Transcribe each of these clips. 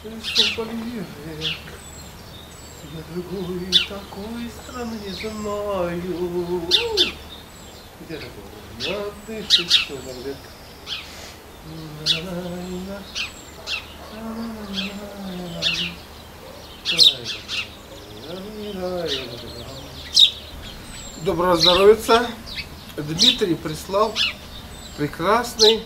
Пришел Боливия, я другой такой страны не знаю. Где такое? Я дышу, что говорит. Доброго здоровья! Дмитрий прислал прекрасный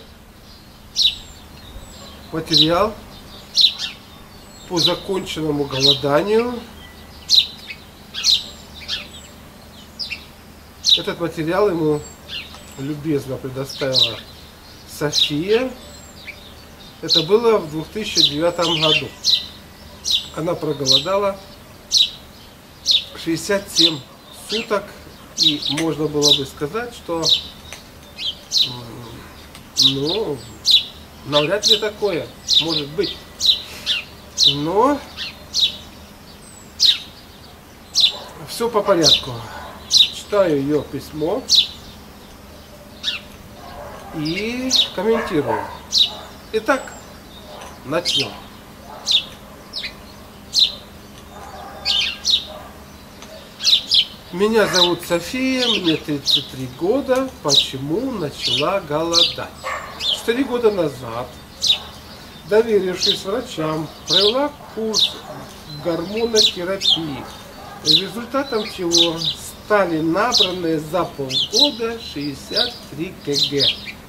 материал по законченному голоданию. Этот материал ему любезно предоставила София. Это было в 2009 году. Она проголодала 67 суток, и можно было бы сказать, что ну, навряд ли такое может быть. Но все по порядку. Читаю ее письмо и комментирую. Итак, начнем. Меня зовут София, мне 33 года. Почему начала голодать? 4 года назад, доверившись врачам, провела курс гормонотерапии, результатом чего стали набранные за полгода 63 кг.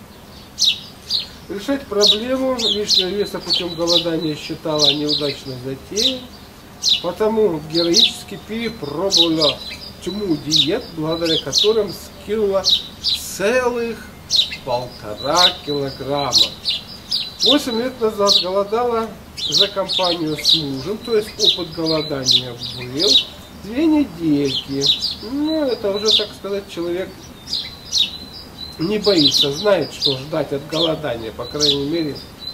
Решать проблему лишнего веса путем голодания считала неудачной затеей, потому героически перепробовала тьму диет, благодаря которым скинула целых 1,5 килограмма. 8 лет назад голодала за компанию с мужем, то есть опыт голодания был 2 недельки. Ну, это уже, так сказать, человек не боится, знает, что ждать от голодания, по крайней мере,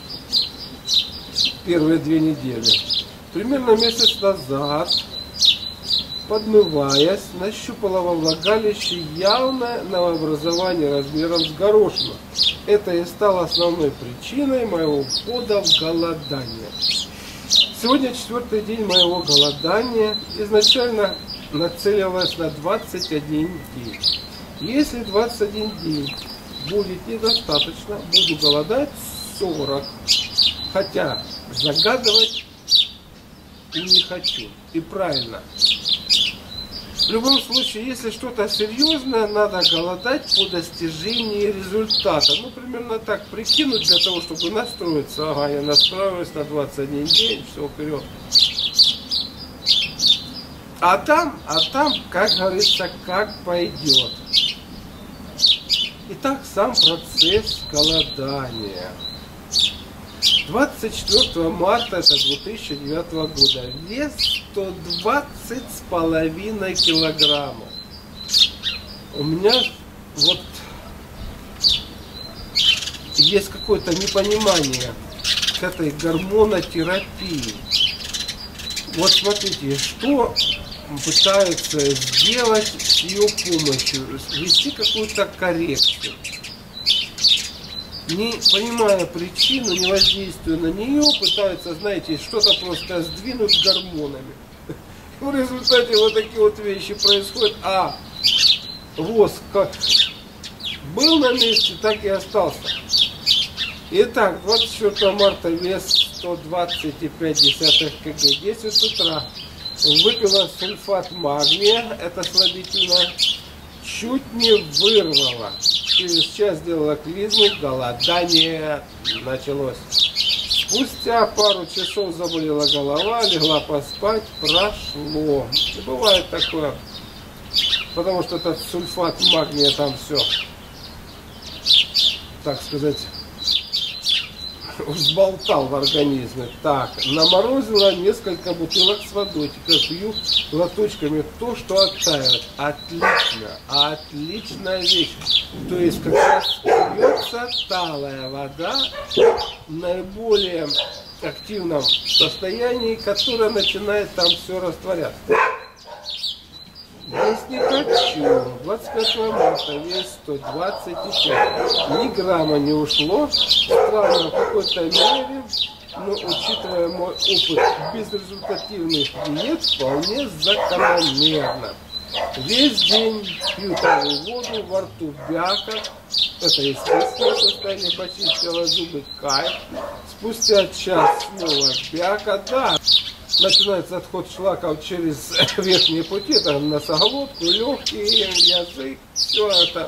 первые 2 недели. Примерно месяц назад, подмываясь, нащупала во влагалище явное новообразование размером с горошину. Это и стало основной причиной моего входа в голодание. Сегодня 4-й день моего голодания. Изначально нацелилась на 21 день. Если 21 день будет недостаточно, буду голодать 40. Хотя загадывать и не хочу. И правильно. В любом случае, если что-то серьезное, надо голодать по достижении результата. Ну, примерно так прикинуть для того, чтобы настроиться. Ага, я настроилась на 21 день, все, вперед. А там, как говорится, как пойдет. Итак, сам процесс голодания. 24 марта это 2009 года. Вес 120,5 килограммов. У меня вот есть какое-то непонимание к этой гормонотерапии. Вот смотрите, что пытаются сделать с ее помощью, ввести какую-то коррекцию. Не понимая причину, не воздействуя на нее, пытаются, знаете, что-то просто сдвинуть гормонами. В результате вот такие вот вещи происходят. А воск как был на месте, так и остался. Итак, 24 марта вес 120,5 кг. 10 утра выпила сульфат магния, это слабительное, чуть не вырвала. Через час сделала клизму, голодание началось. Спустя пару часов заболела голова, легла поспать, прошло. И бывает такое, потому что этот сульфат магния там все, так сказать, взболтал в организме. Так, наморозила несколько бутылок с водой. Теперь пью лоточками то, что оттает. Отлично, отличная вещь. То есть как раз пьется талая вода в наиболее активном состоянии, которое начинает там все растворяться. Есть не хочу. 25 марта вес 125. Ни грамма не ушло. Странно, в какой-то мере но учитывая мой опыт безрезультативных диет, вполне закономерно. Весь день пью талую воду, во рту бякот. Это естественное состояние, почистила зубы, кайф. Спустя час снова бякот, да. Начинается отход шлаков через верхние пути, это носоглотку, легкие, язык. Все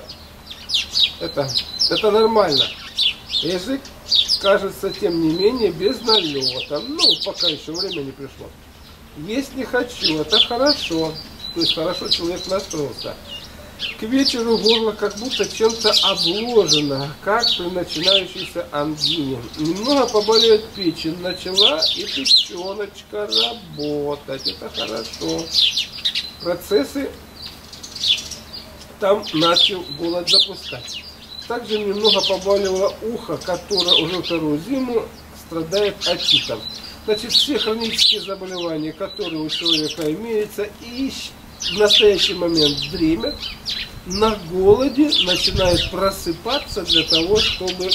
это нормально. Язык кажется, тем не менее, без налета. Ну, пока еще время не пришло. Есть не хочу, это хорошо. То есть хорошо человек настроился. К вечеру горло как будто чем-то обложено, как при начинающейся ангине. Немного поболеет печень, начала и печеночка работать. Это хорошо. Процессы там начал голод запускать. Также немного побаливало ухо, которое уже вторую зиму страдает отитом. Значит, все хронические заболевания, которые у человека имеются, и в настоящий момент дремят, на голоде начинают просыпаться для того, чтобы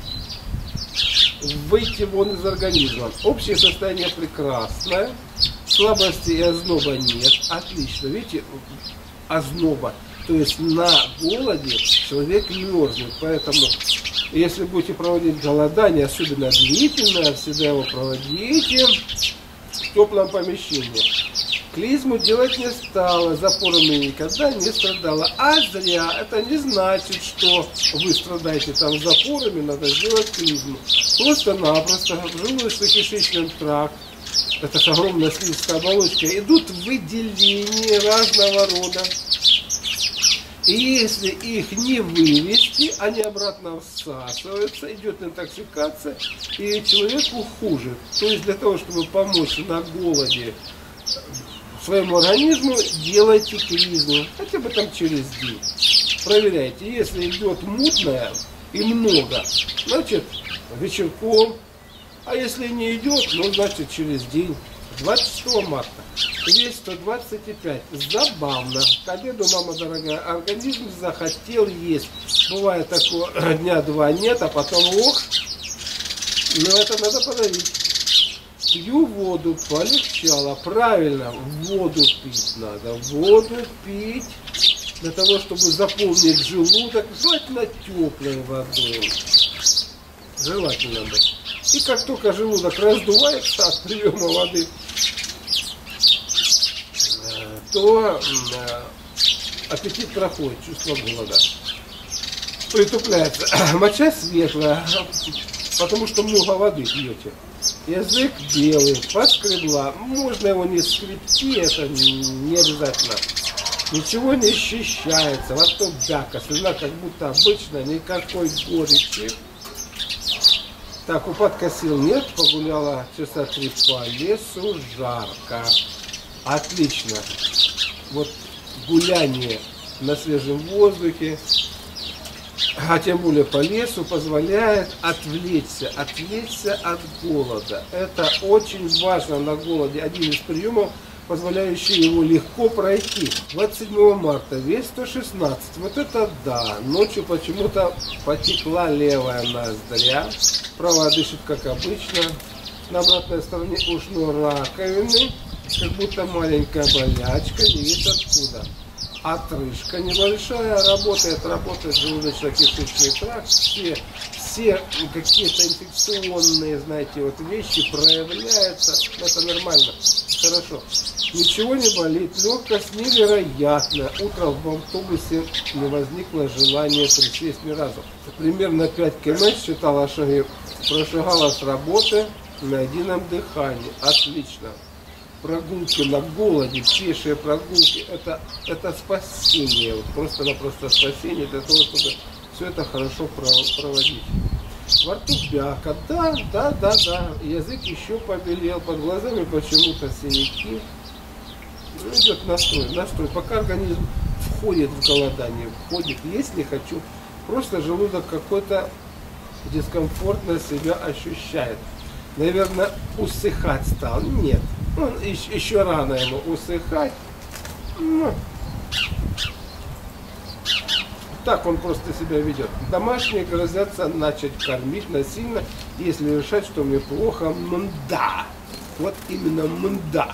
выйти вон из организма. Общее состояние прекрасное, слабости и озноба нет. Отлично, видите, озноба. То есть на голоде человек мерзнет, поэтому если будете проводить голодание, особенно длительное, всегда его проводите в теплом помещении. Клизму делать не стала, запорами никогда не страдала. А зря, это не значит, что вы страдаете там запорами, надо сделать клизму. Просто-напросто в желудочно-кишечный тракт, это же огромная слизистая оболочка, идут выделения разного рода. И если их не вывести, они обратно всасываются, идет интоксикация, и человеку хуже. То есть для того, чтобы помочь на голоде своему организму, делайте клизму, хотя бы там через день. Проверяйте, если идет мутное и много, значит вечерком, а если не идет, ну значит через день. 26 марта, вес 125, забавно. К обеду, мама дорогая, организм захотел есть. Бывает такое, дня два нет, а потом ох, но это надо подавить. Пью воду, полегчало. Правильно, воду пить надо. Воду пить для того, чтобы заполнить желудок, желательно теплой водой. Желательно бы. И как только желудок раздувается от приема воды, то аппетит проходит, чувство голода притупляется. Моча светлая, потому что много воды пьете. Язык белый, поскребла. Можно его не скребти, это не обязательно. Ничего не ощущается. Во рту бяка, слюна как будто обычно, никакой горечи. Так, упадка сил нет, погуляла часа 3 по лесу, жарко. Отлично. Вот гуляние на свежем воздухе, а тем более по лесу, позволяет отвлечься от голода. Это очень важно на голоде. Один из приемов, позволяющий его легко пройти. 27 марта, вес 116. Вот это да. Ночью почему-то потекла левая ноздря. Правая дышит как обычно. На обратной стороне ушно-раковины, как будто маленькая болячка, не видно откуда. Отрыжка небольшая, работает желудочно-кишечный тракт, все какие-то инфекционные, знаете, вот вещи проявляются, это нормально, хорошо. Ничего не болит, легкость невероятная. Утром в автобусе не возникло желания присесть ни разу. Примерно 5 км считала шаги, прошагала с работы на едином дыхании. Отлично. Прогулки на голоде, пешие прогулки, это спасение, вот просто-напросто спасение для того, чтобы все это хорошо проводить. Во рту бяка, да, язык еще побелел, под глазами почему-то синяки. Идет настрой, пока организм входит в голодание, если хочу, просто желудок какой-то дискомфортно себя ощущает. Наверное, усыхать стал, нет. Еще рано ему усыхать. Ну, так он просто себя ведет. Домашние грозятся начать кормить насильно Если решать, что мне плохо, мда. Вот именно мда.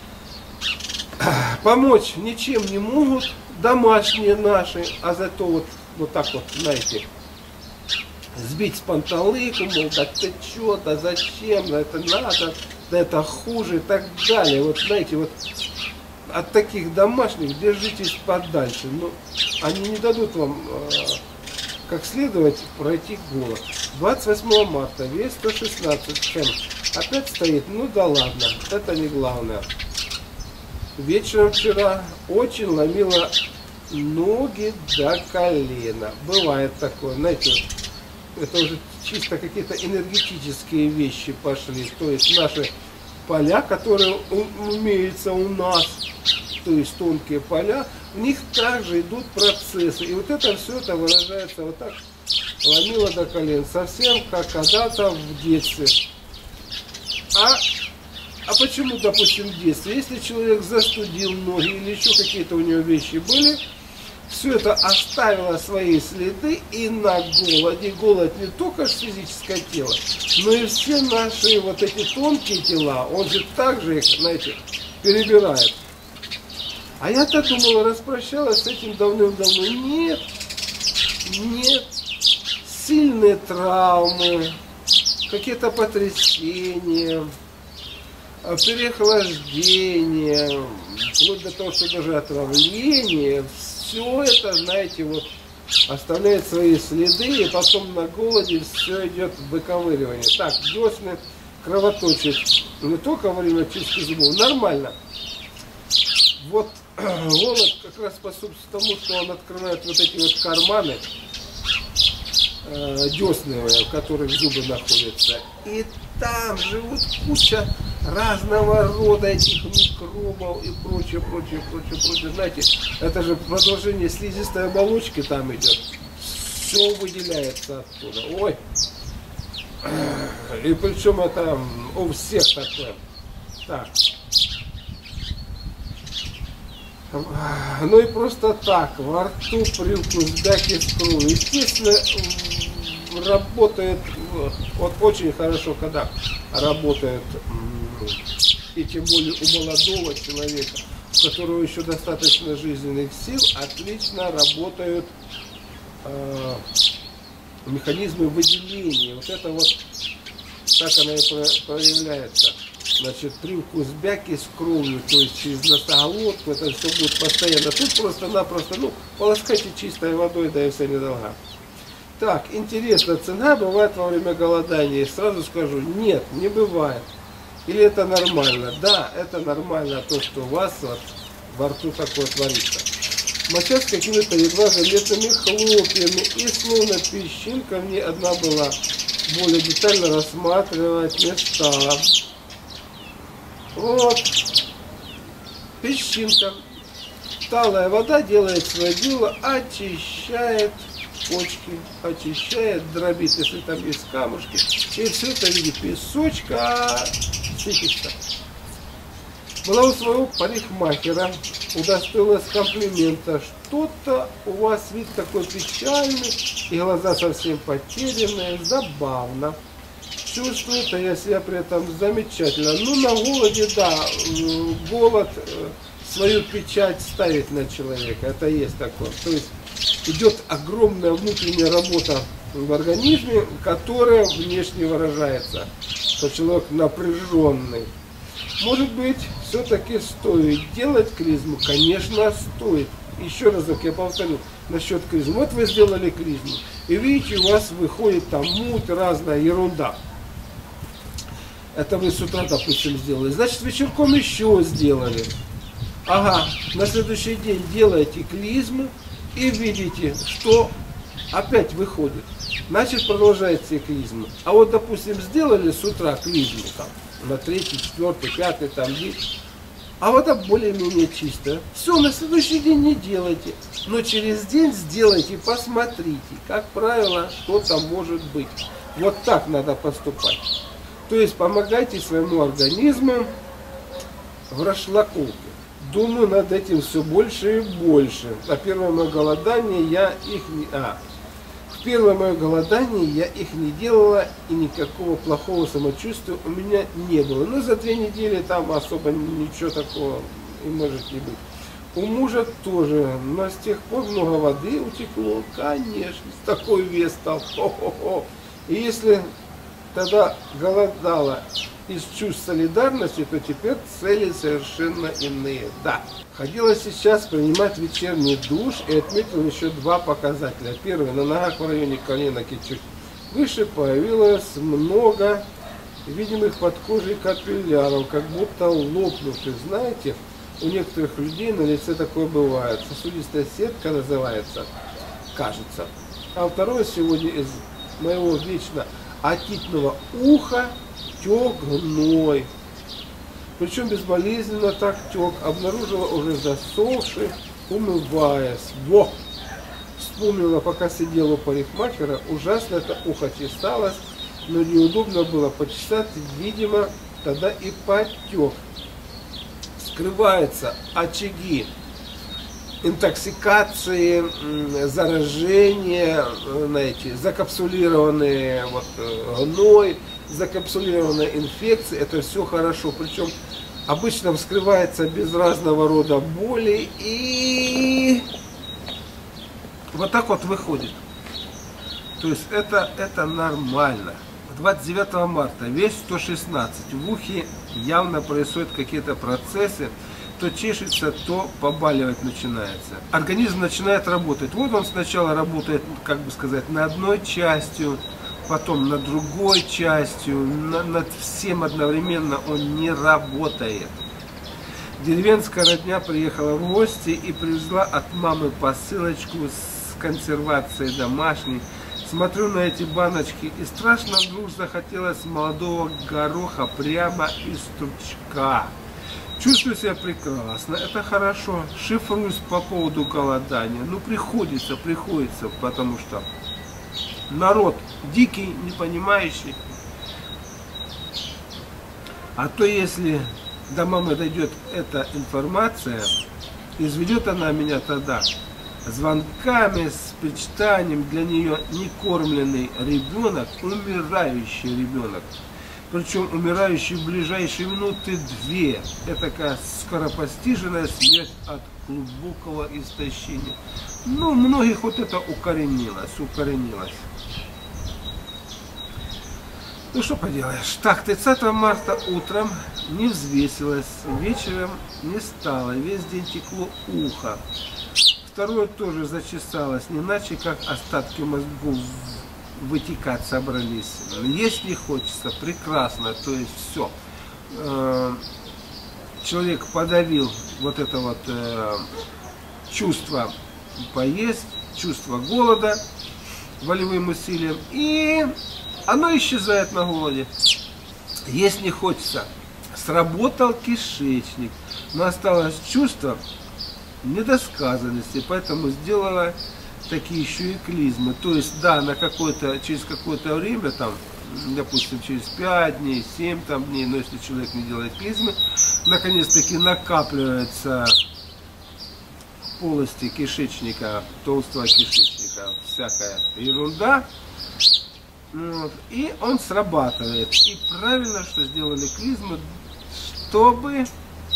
Помочь ничем не могут домашние наши, а зато вот так вот, знаете, сбить с панталыку, мол, да ты чё, да зачем, да это надо, да это хуже и так далее. Вот знаете, вот от таких домашних держитесь подальше. Но они не дадут вам как следовать пройти голод. 28 марта, вес 116 км. Опять стоит, ну да ладно, это не главное. Вечером вчера очень ломило ноги до колена. Бывает такое, знаете, это уже чисто какие-то энергетические вещи пошли. То есть наши поля, которые имеются у нас, то есть тонкие поля, в них также идут процессы. И вот это все это выражается вот так, ломило до колен. Совсем как когда-то в детстве. А почему, допустим, в детстве? Если человек застудил ноги или еще какие-то у него вещи были, все это оставило свои следы и на голоде. Голод не только физическое тело, но и все наши вот эти тонкие тела, он же также их, знаете, перебирает. А я-то думала, распрощалась с этим давным-давно. Нет, нет. Сильные травмы, какие-то потрясения, переохлаждение, вплоть до того, что даже отравление, все это, знаете, вот оставляет свои следы, и потом на голоде все идет выковыривание. Так, десны кровоточит не только во время чистки зубов, нормально. Вот голод как раз способствует тому, что он открывает вот эти вот карманы десны, в которых зубы находятся. И там живут куча разного рода этих микробов и прочее, прочее, прочее, прочее. Знаете, это же продолжение слизистой оболочки там идет. Все выделяется оттуда. Ой. И причем это у всех такое. Так. Ну и просто так, во рту привкус бяки с кровью. Естественно, работает, вот очень хорошо, когда работает, и тем более у молодого человека, у которого еще достаточно жизненных сил, отлично работают механизмы выделения. Вот это вот, так она и проявляется. Значит, привкус бяки с кровью, то есть через носоглотку, это все будет постоянно. Тут просто-напросто, полоскайте чистой водой, да и вся недолга. Так, интересно, цена бывает во время голодания? Сразу скажу, нет, не бывает. Или это нормально? Да, это нормально, то, что у вас вот во рту такое творится. Моча с какими-то едва заметными хлопьями и словно песчинка в ней одна была. Более детально рассматривать места. Вот, песчинка. Талая вода делает свое дело, очищает почки, очищает, дробит, если там есть камушки. И все это в виде песочка сыпется. Была у своего парикмахера, удостоилась комплимента. Что-то у вас вид такой печальный, и глаза совсем потерянные, забавно. Чувствует, а я себя при этом замечательно. Ну, на голоде, да, голод свою печать ставит на человека, это есть такое. То есть идет огромная внутренняя работа в организме, которая внешне выражается, что человек напряженный. Может быть, все-таки стоит делать клизму? Конечно, стоит. Еще разок я повторю насчет клизмы. Вот вы сделали клизму, и видите, у вас выходит там муть, разная ерунда. Это вы с утра, допустим, сделали. Значит, вечерком еще сделали. Ага, на следующий день делаете клизму и видите, что опять выходит. Значит, продолжаете клизму. А вот, допустим, сделали с утра клизму там, на 3-й, 4-й, 5-й там день. А вот это более-менее чисто. Все, на следующий день не делайте. Но через день сделайте, посмотрите. Как правило, что там может быть. Вот так надо поступать. То есть помогайте своему организму в расшлаковке. Думаю над этим все больше и больше. На первое мое голодание я их не... первое мое голодание я их не делала, и никакого плохого самочувствия у меня не было. Но за 2 недели там особо ничего такого и может не быть. У мужа тоже, но с тех пор много воды утекло, конечно, такой вес стал. Хо-хо-хо. И если тогда голодала из чувств солидарности, то теперь цели совершенно иные. Да, ходила сейчас принимать вечерний душ и отметил еще 2 показателя. Первый, на ногах в районе коленок и чуть выше появилось много видимых под кожей капилляров, как будто лопнувших. Знаете, у некоторых людей на лице такое бывает. Сосудистая сетка называется, кажется. А второе сегодня из моего вечно отитного уха тек гной. Причем безболезненно так тек. Обнаружила уже засохший, умываясь. Во! Вспомнила, пока сидела у парикмахера, ужасно это ухо чесалось, но неудобно было почесать, видимо, тогда и потек. Скрываются очаги интоксикации, заражения, знаете, закапсулированные гной, закапсулированная инфекция, это все хорошо. Причем обычно вскрывается без разного рода боли и вот так вот выходит. То есть это нормально. 29 марта, вес 116, в ухе явно происходят какие-то процессы, то чешется, то побаливать начинается. Организм начинает работать. Вот он сначала работает, как бы сказать, на одной частью, потом над другой частью, над всем одновременно он не работает. Деревенская родня приехала в гости и привезла от мамы посылочку с консервацией домашней. Смотрю на эти баночки и страшно вдруг захотелось молодого гороха прямо из стручка. Чувствую себя прекрасно, это хорошо. Шифруюсь по поводу голодания. Ну приходится, потому что народ дикий, не понимающий. А то если до мамы дойдет эта информация, изведет она меня тогда звонками, с причитанием. Для нее некормленный ребенок, умирающий ребенок. Причем умирающий в ближайшие минуты 2. Это такая скоропостижная смерть от глубокого истощения. Ну, многих вот это укоренилось. Ну, что поделаешь. Так, 30 марта утром не взвесилась, вечером не стало, весь день текло ухо. Второе тоже зачесалось, не иначе, как остатки мозгов вытекать собрались. Есть не хочется, прекрасно, то есть все. Человек подавил вот это вот чувство поесть, чувство голода волевым усилием, и оно исчезает на голоде. Есть не хочется. Сработал кишечник, но осталось чувство недосказанности, поэтому сделала такие еще и клизмы. То есть, да, через какое-то время, там, допустим, через 5 дней, 7 дней, но если человек не делает клизмы, наконец-таки накапливается в полости кишечника, толстого кишечника, всякая ерунда, вот, и он срабатывает. И правильно, что сделали клизмы, чтобы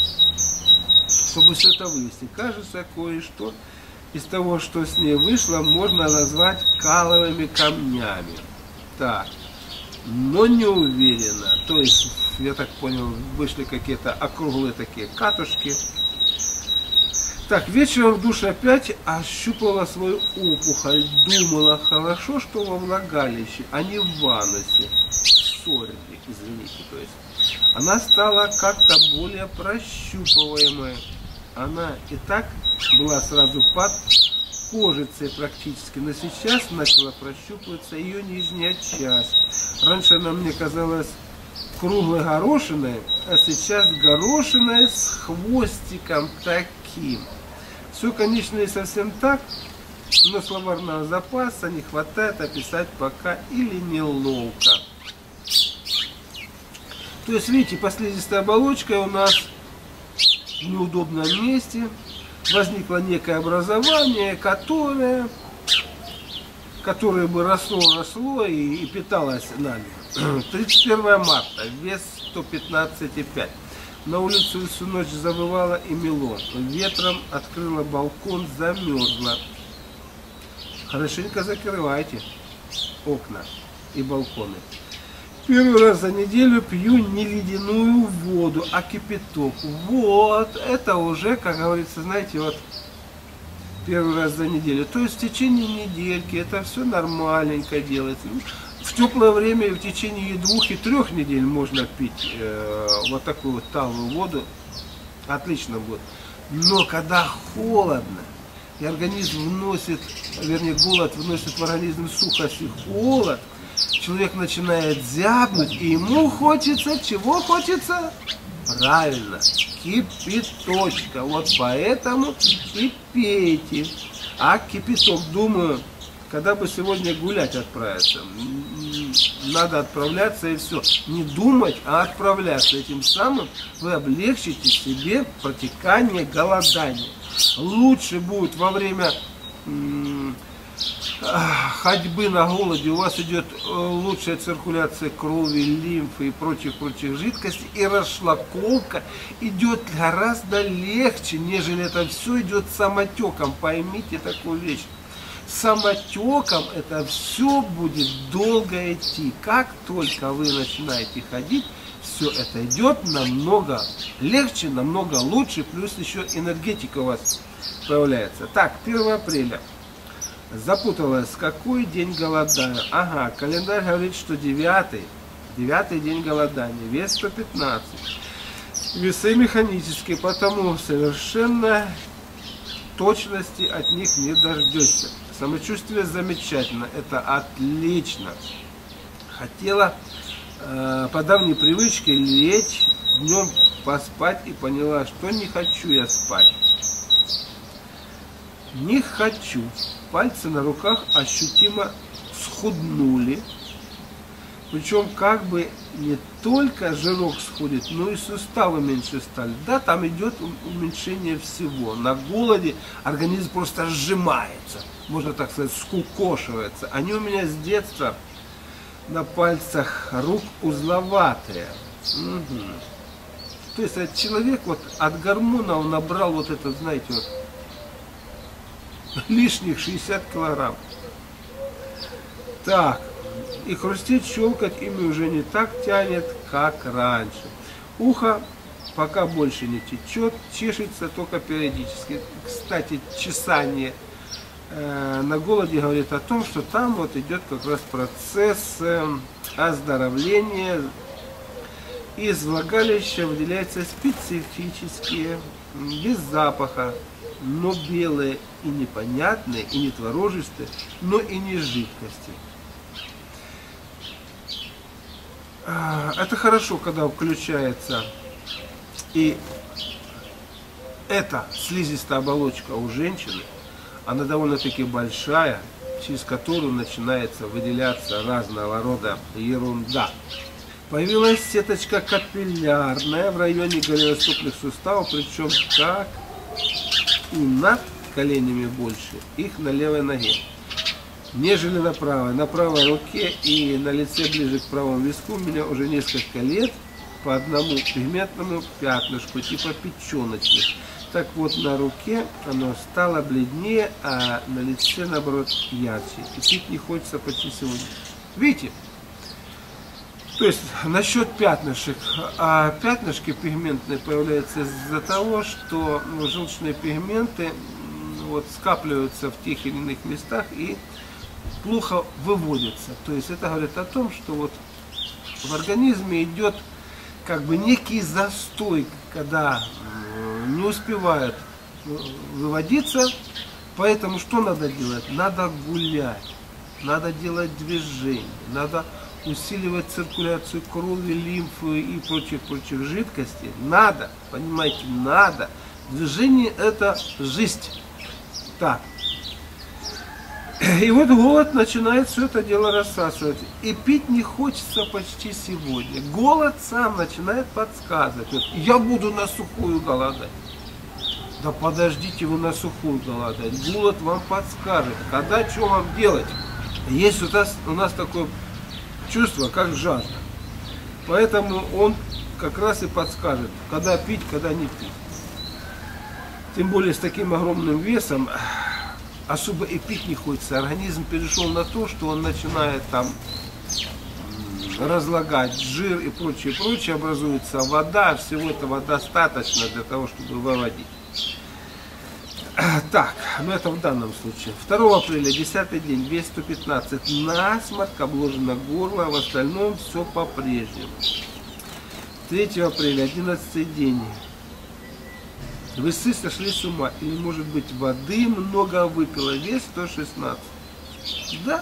все это вывести. Кажется, кое-что из того, что с ней вышло, можно назвать каловыми камнями. Так, но не уверенно. То есть, я так понял, вышли какие-то округлые такие катушки. Так, вечером в душе опять ощупала свою опухоль. Думала, хорошо, что во влагалище, а не в ванусе. Сори, извините, то есть. Она стала как-то более прощупываемой. Она и так была сразу под кожицей практически, но сейчас начала прощупываться ее нижняя часть. Раньше она мне казалась круглой горошиной, а сейчас горошиной с хвостиком таким. Все, конечно, не совсем так, но словарного запаса не хватает описать пока или неловко. То есть, видите, послизистая оболочка у нас в неудобном месте, возникло некое образование, которое которое бы росло и питалось нами. 31 марта, вес 115,5. На улице всю ночь завывало и мело. Ветром открыла балкон, замерзла. Хорошенько закрывайте окна и балконы. Первый раз за неделю пью не ледяную воду, а кипяток. Вот, это уже, как говорится, знаете, вот первый раз за неделю. То есть в течение недельки это все нормальненько делается. В теплое время в течение 2 и 3 недель можно пить вот такую вот талую воду. Отлично будет. Но когда холодно, и организм вносит, вернее голод вносит в организм сухость и холод, человек начинает зябнуть, и ему хочется, чего хочется? Правильно, кипяточка. Вот поэтому и пейте. А кипяток, думаю, когда бы сегодня гулять отправиться, надо отправляться и все. Не думать, а отправляться. Этим самым вы облегчите себе протекание голодания. Лучше будет во время ходьбы на голоде, у вас идет лучшая циркуляция крови, лимфы и прочих жидкостей, и расшлаковка идет гораздо легче, нежели это все идет самотеком. Поймите такую вещь. Самотеком это все будет долго идти. Как только вы начинаете ходить, все это идет намного легче, намного лучше, плюс еще энергетика у вас появляется. Так, 1 апреля. Запуталась, какой день голодаю? Ага, календарь говорит, что 9-й день голодания, вес 115. Весы механические, потому совершенно точности от них не дождешься. Самочувствие замечательно, это отлично. Хотела по давней привычке лечь, днем поспать и поняла, что не хочу я спать. Не хочу. Пальцы на руках ощутимо схуднули. Причем как бы не только жирок сходит, но и суставы меньше стали. Да, там идет уменьшение всего. На голоде организм просто сжимается. Можно так сказать, скукошивается. Они у меня с детства на пальцах рук узловатые. Угу. То есть человек вот от гормонов набрал вот этот, знаете, вот, лишних 60 килограмм. Так, и хрустеть, щелкать ими уже не так тянет, как раньше. Ухо пока больше не течет, чешется только периодически. Кстати, чесание на голоде говорит о том, что там вот идет как раз процесс оздоровления. Из влагалища выделяются специфические, без запаха, но белые и непонятные, и не творожистые, но и не жидкости. Это хорошо, когда включается и эта слизистая оболочка у женщины, она довольно-таки большая, через которую начинается выделяться разного рода ерунда. Появилась сеточка капиллярная в районе голеностопных суставов, причем как и над коленями больше, их на левой ноге, нежели на правой. На правой руке и на лице ближе к правому виску у меня уже несколько лет по одному пигментному пятнышку, типа печеночки. Так вот, на руке оно стало бледнее, а на лице, наоборот, ярче. И пить не хочется почти сегодня. Видите? То есть, насчет пятнышек. А пятнышки пигментные появляются из-за того, что желчные пигменты вот, скапливаются в тех или иных местах и плохо выводятся. То есть, это говорит о том, что вот в организме идет как бы некий застой, когда не успевают выводиться. Поэтому что надо делать? Надо гулять, надо делать движение, надо усиливать циркуляцию крови, лимфы и прочих жидкостей. Надо, понимаете, надо. Движение это жизнь. Так. И вот голод начинает все это дело рассасывать. И пить не хочется почти сегодня. Голод сам начинает подсказывать. Вот, я буду на сухую голодать. Да подождите вы на сухую голодать. Голод вам подскажет, когда что вам делать. Есть у нас такое чувство, как жажда. Поэтому он как раз и подскажет, когда пить, когда не пить. Тем более с таким огромным весом особо и пить не хочется. Организм перешел на то, что он начинает там разлагать жир и прочее, прочее. Образуется вода. Всего этого достаточно для того, чтобы выводить. Так, ну это в данном случае. 2 апреля, 10-й день, вес 115. Насморк, обложено горло, в остальном все по-прежнему. 3 апреля, 11-й день. Весы сошли с ума. Или, может быть, воды много выпила. Вес 116. Да.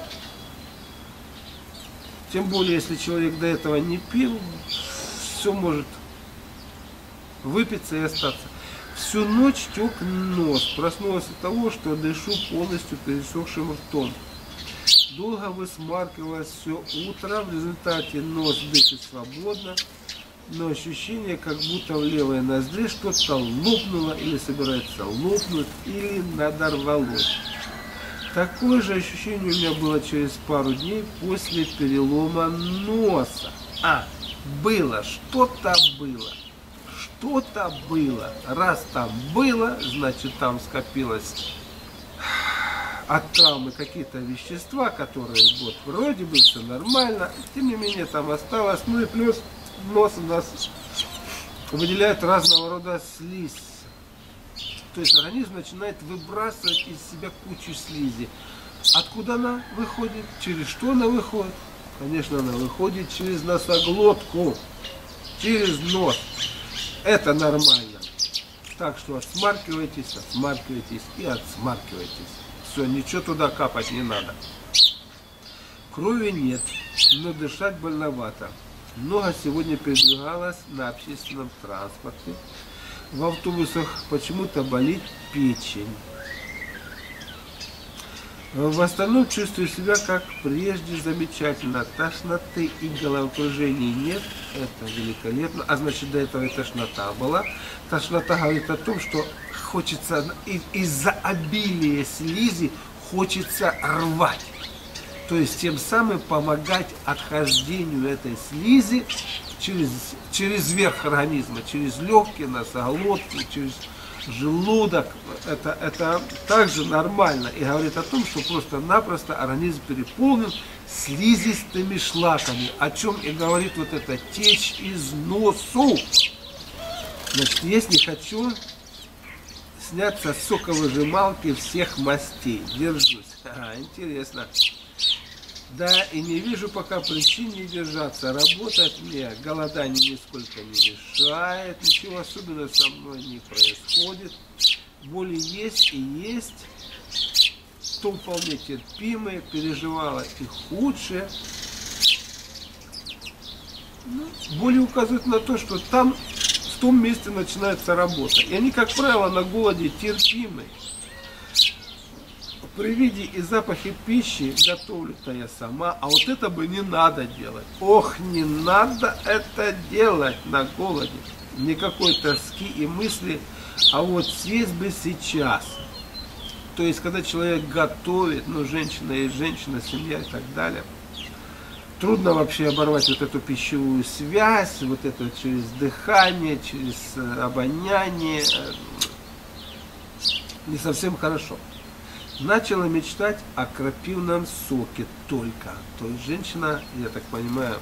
Тем более, если человек до этого не пил, все может выпиться и остаться. Всю ночь тек нос. Проснулась от того, что дышу полностью пересохшим ртом. Долго высмаркивалось все утро. В результате нос дышит свободно. Но ощущение, как будто в левой ноздре что-то лопнуло или собирается лопнуть, или надорвалось. Такое же ощущение у меня было через пару дней после перелома носа. Было, что-то было. Что-то было. Раз там было, значит там скопилось от травмы какие-то вещества, которые вот вроде бы все нормально, тем не менее там осталось. Ну и плюс нос у нас выделяет разного рода слизь. То есть организм начинает выбрасывать из себя кучу слизи. Откуда она выходит? Через что она выходит? Конечно, она выходит через носоглотку, через нос. Это нормально. Так что отсмаркивайтесь и отсмаркивайтесь. Все, ничего туда капать не надо. Крови нет, но дышать больновато. Много сегодня передвигалось на общественном транспорте. В автобусах почему-то болит печень. В остальном чувствую себя как прежде замечательно. Тошноты и головокружения нет. Это великолепно. А значит, до этого и тошнота была. Тошнота говорит о том, что хочется из-за обилия слизи хочется рвать. То есть тем самым помогать отхождению этой слизи через верх организма, через легкие, носоглотку, через желудок. Это также нормально и говорит о том, что просто-напросто организм переполнен слизистыми шлаками, о чем и говорит вот эта течь из носу. Значит, если хочу сняться с соковыжималки всех мастей, держусь. Интересно. Да, и не вижу пока причин не держаться. Работать мне голодание нисколько не мешает. Ничего особенного со мной не происходит. Боли есть и есть. То вполне терпимые. Переживала и худшее. Боли указывают на то, что там, в том месте начинается работа. И они, как правило, на голоде терпимые. При виде и запахе пищи готовлю-то я сама, а вот это бы не надо делать. Ох, не надо это делать на голоде. Никакой тоски и мысли, а вот съесть бы сейчас. То есть, когда человек готовит, ну, женщина и женщина, семья и так далее, трудно вообще оборвать вот эту пищевую связь, вот это через дыхание, через обоняние. Не совсем хорошо. Начала мечтать о крапивном соке только. То есть женщина, я так понимаю,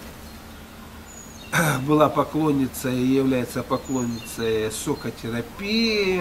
была поклонницей и является поклонницей сокотерапии.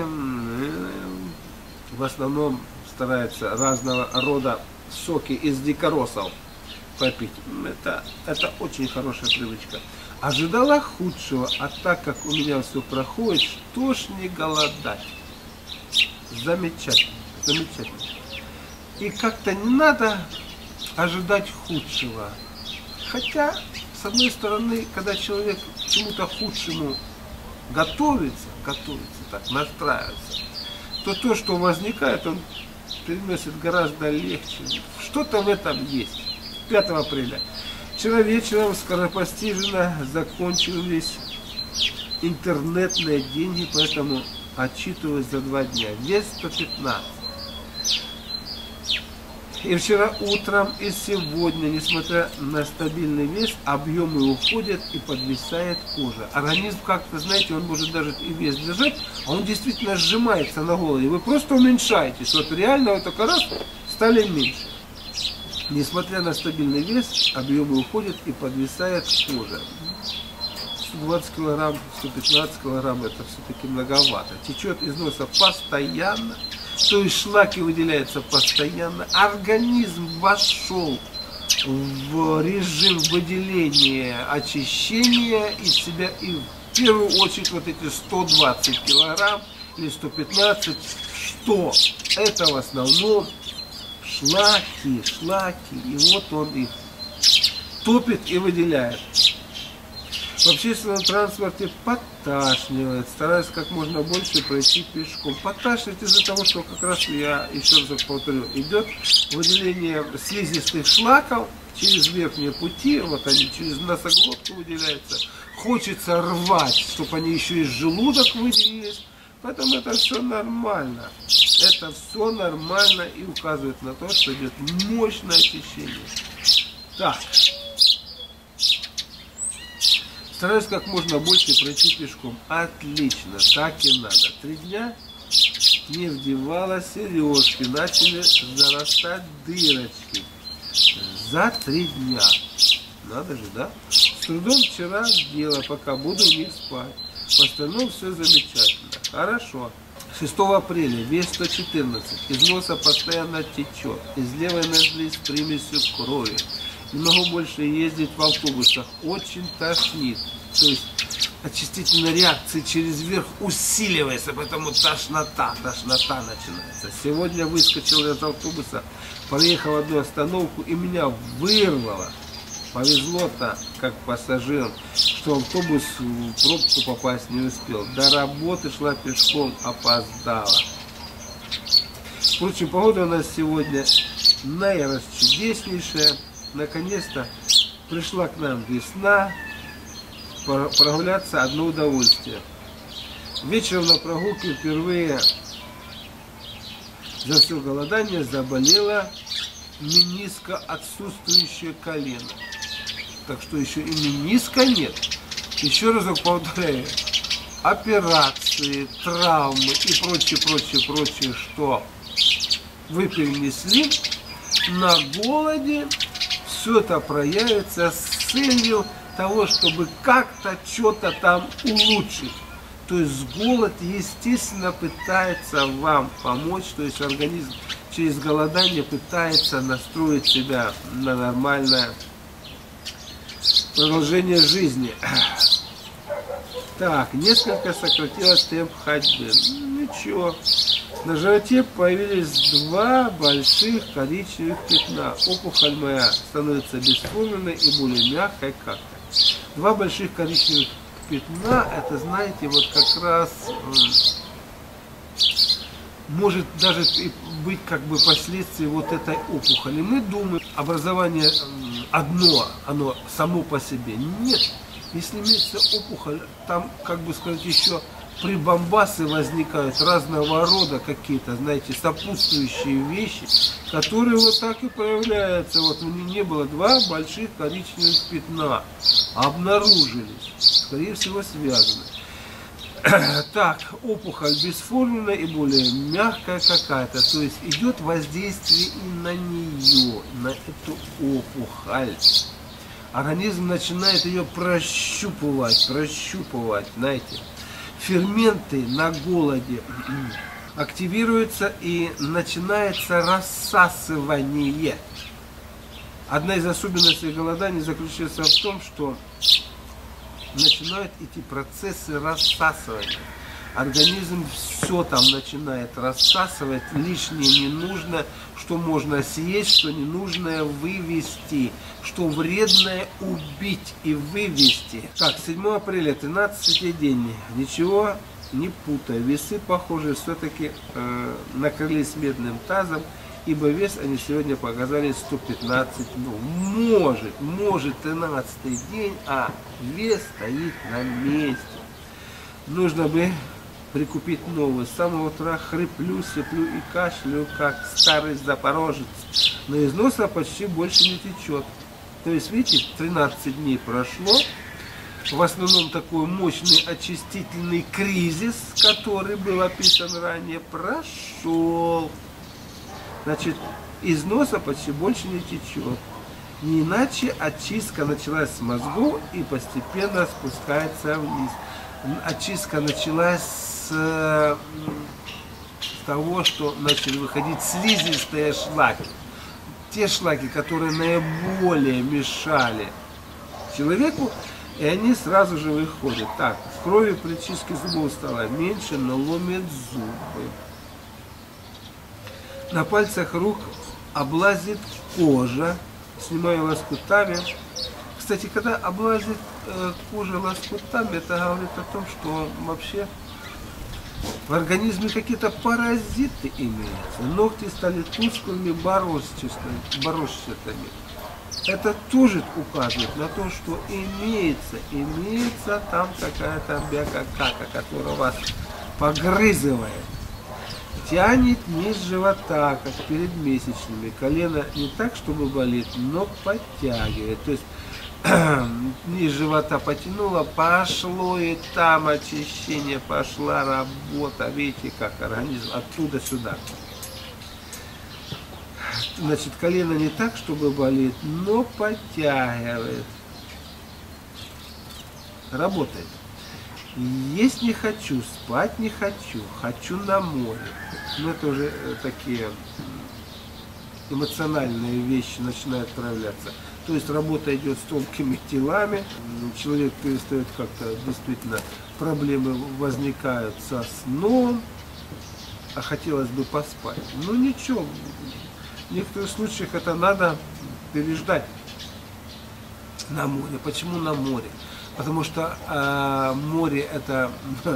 В основном старается разного рода соки из дикоросов попить. Это очень хорошая привычка. Ожидала худшего, а так как у меня все проходит, что ж не голодать. Замечательно, замечательно. И как-то не надо ожидать худшего. Хотя, с одной стороны, когда человек к чему-то худшему готовится, так, настраивается, то, что возникает, он переносит гораздо легче. Что-то в этом есть. 5 апреля. Вчера вечером скоропостижно закончились интернетные деньги, поэтому отчитываюсь за 2 дня. Вес 115. И вчера утром, и сегодня, несмотря на стабильный вес, объемы уходят и подвисает кожа. Организм как-то, знаете, он может даже и вес держать, а он действительно сжимается на голове. Вы просто уменьшаетесь. Вот реально вот только раз стали меньше. Несмотря на стабильный вес, объемы уходят и подвисает кожа. 120 килограмм, 115 килограмм, это все-таки многовато. Течет из носа постоянно, то есть шлаки выделяются постоянно. Организм вошел в режим выделения, очищения из себя, и в первую очередь вот эти 120 килограмм или 115, что это в основном шлаки, и вот он их топит и выделяет. В общественном транспорте поташнивает, стараюсь как можно больше пройти пешком. Поташнивает из-за того, что как раз я, еще раз повторю, идет выделение слизистых шлаков через верхние пути, вот они через носоглотку выделяются. Хочется рвать, чтобы они еще из желудок выделились. Поэтому это все нормально. Это все нормально и указывает на то, что идет мощное очищение. Так. Стараюсь как можно больше пройти пешком. Отлично, так и надо. 3 дня не вдевала сережки, начали зарастать дырочки. За 3 дня. Надо же, да? С трудом вчера вдела, пока буду в них спать. В остальном все замечательно. Хорошо. 6 апреля вес 114. Из носа постоянно течет. Из левой ноздри с примесью крови. Не могу больше ездить в автобусах. Очень тошнит. То есть очистительная реакция через верх усиливается, поэтому тошнота начинается. Сегодня выскочил из автобуса, проехал в одну остановку и меня вырвало. Повезло-то, как пассажирам, что автобус в пробку попасть не успел. До работы шла пешком, опоздала. Впрочем, погода у нас сегодня наирасчудеснейшая. Наконец-то пришла к нам весна. Прогуляться одно удовольствие. Вечером на прогулке впервые за все голодание заболела мениска отсутствующее колено. Так что еще и мениска нет. Еще разок повторяю. Операции, травмы и прочее, что вы перенесли на голоде, все это проявится с целью того, чтобы как-то что-то там улучшить. То есть голод, естественно, пытается вам помочь, то есть организм через голодание пытается настроить себя на нормальное продолжение жизни. Так, несколько сократилось темп ходьбы. Ничего. На животе появились 2 больших коричневых пятна. Опухоль моя становится бесформенной и более мягкой как-то. 2 больших коричневых пятна, это, знаете, вот как раз может даже быть как бы последствия вот этой опухоли. Мы думаем, образование одно, оно само по себе. Нет. Если имеется опухоль, там, как бы сказать, еще прибамбасы возникают, разного рода какие-то, знаете, сопутствующие вещи, которые вот так и проявляются. Вот у них не было 2 больших коричневых пятна, обнаружились, скорее всего, связаны. Так, опухоль бесформенная и более мягкая какая-то, то есть идет воздействие и на нее, на эту опухоль. Организм начинает ее прощупывать, знаете. Ферменты на голоде активируются и начинается рассасывание. Одна из особенностей голодания заключается в том, что начинают идти процессы рассасывания. Организм все там начинает рассасывать, лишнее не нужно, что можно съесть, что ненужное вывести, что вредное убить и вывести. Так, 7 апреля, 13-й день, ничего не путай, весы, похоже, все-таки накрылись медным тазом, ибо вес они сегодня показали 115, ну, может 13-й день, а вес стоит на месте. Нужно бы прикупить новый. С самого утра хриплю, сиплю и кашляю, как старый запорожец. но из носа почти больше не течет. То есть, видите, 13 дней прошло. В основном такой мощный очистительный кризис, который был описан ранее, прошел. Значит, из носа почти больше не течет. Не иначе очистка началась с мозгов и постепенно спускается вниз. Очистка началась с того, что начали выходить слизистые шлаки. Те шлаки, которые наиболее мешали человеку, и они сразу же выходят. Так, крови при чистке зубов стало меньше, но ломит зубы. На пальцах рук облазит кожа, снимаю лоскутами. Кстати, когда облазит кожа лоскутами, это говорит о том, что вообще в организме какие-то паразиты имеются. Ногти стали тусклыми, борозчатыми. Это тоже указывает на то, что имеется там какая-то бяка-кака, которая вас погрызывает. Тянет низ живота, как перед месячными. Колено не так, чтобы болит, но подтягивает. То есть низ живота потянуло, пошло и там очищение, пошла работа. Видите, как организм оттуда сюда. Значит, колено не так, чтобы болит, но подтягивает. Работает. Есть не хочу, спать не хочу, хочу на море. Ну, это уже такие эмоциональные вещи начинают проявляться. То есть работа идет с тонкими телами, человек перестает как-то, действительно, проблемы возникают со сном, а хотелось бы поспать. Ну ничего, в некоторых случаях это надо переждать на море. Почему на море? Потому что море это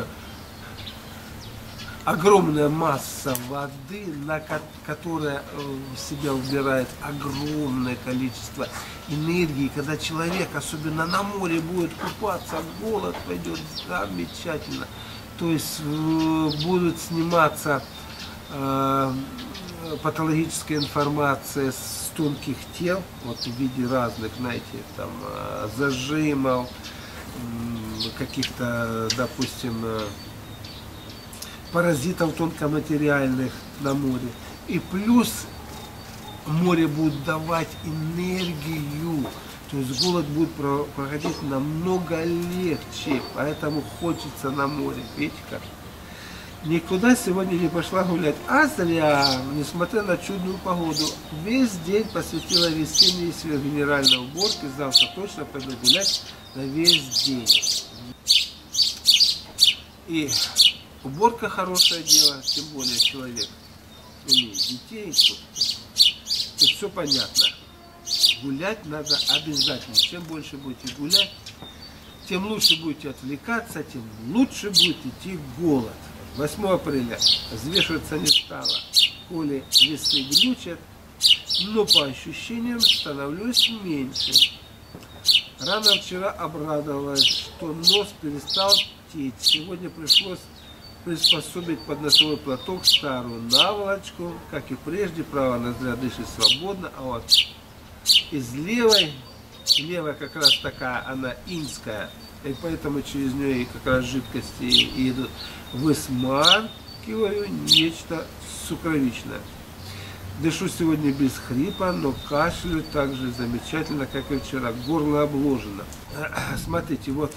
огромная масса воды, которая в себя убирает огромное количество энергии. Когда человек, особенно на море, будет купаться, голод пойдет замечательно. То есть будут сниматься патологическая информация с тонких тел, вот в виде разных, знаете, там зажимов, каких-то, допустим, паразитов тонкоматериальных на море. И плюс море будет давать энергию, то есть голод будет проходить намного легче, поэтому хочется на море. Видите как? Никуда сегодня не пошла гулять, а зря, несмотря на чудную погоду. Весь день посвятила весенней сверхгенеральной уборке, завтра точно пойду гулять на весь день. И уборка хорошее дело, тем более человек имеет детей. Тут все понятно. Гулять надо обязательно. Чем больше будете гулять, тем лучше будете отвлекаться, тем лучше будет идти голод. 8 апреля взвешиваться не стало, коли весы глючат, но по ощущениям становлюсь меньше. Рано вчера обрадовалась, что нос перестал течь. Сегодня пришлось приспособить под носовой платок старую наволочку, как и прежде, правая ноздря дышит свободно, а вот из левая как раз такая, она инская, и поэтому через нее как раз жидкости идут. Высмаркиваю нечто сукровичное. Дышу сегодня без хрипа, но кашлю так же замечательно, как и вчера. Горло обложено. Смотрите, вот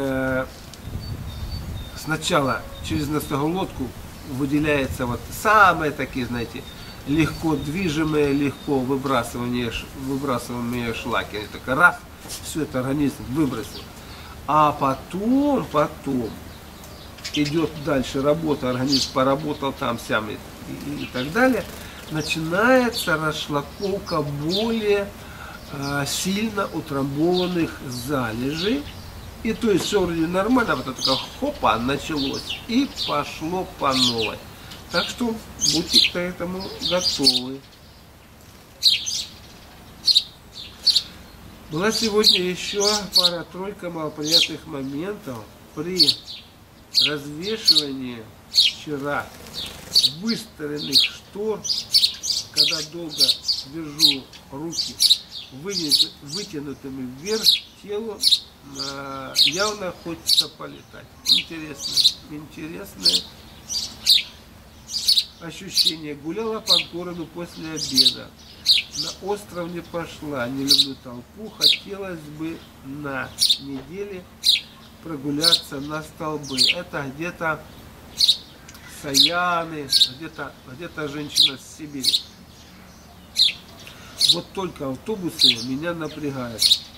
сначала через носоглотку выделяется вот самые такие, знаете, легко движимые, легко выбрасываемые шлаки. Они так раз, все это организм выбросил. А потом идет дальше работа, организм поработал там, сям и так далее. Начинается расшлаковка более сильно утрамбованных залежей. И то есть все вроде нормально, вот это такое хопа, началось. И пошло по новой. Так что будьте к этому готовы. Была сегодня еще пара-тройка малоприятных моментов при развешивании вчера выстроенных штор, когда долго держу руки вытянутыми вверх телу, явно хочется полетать. Интересное ощущение. Гуляла по городу после обеда. На остров не пошла, не люблю толпу. Хотелось бы на неделе прогуляться на столбы. Это где-то Саяны, где-то женщина с Сибири. Вот только автобусы меня напрягают.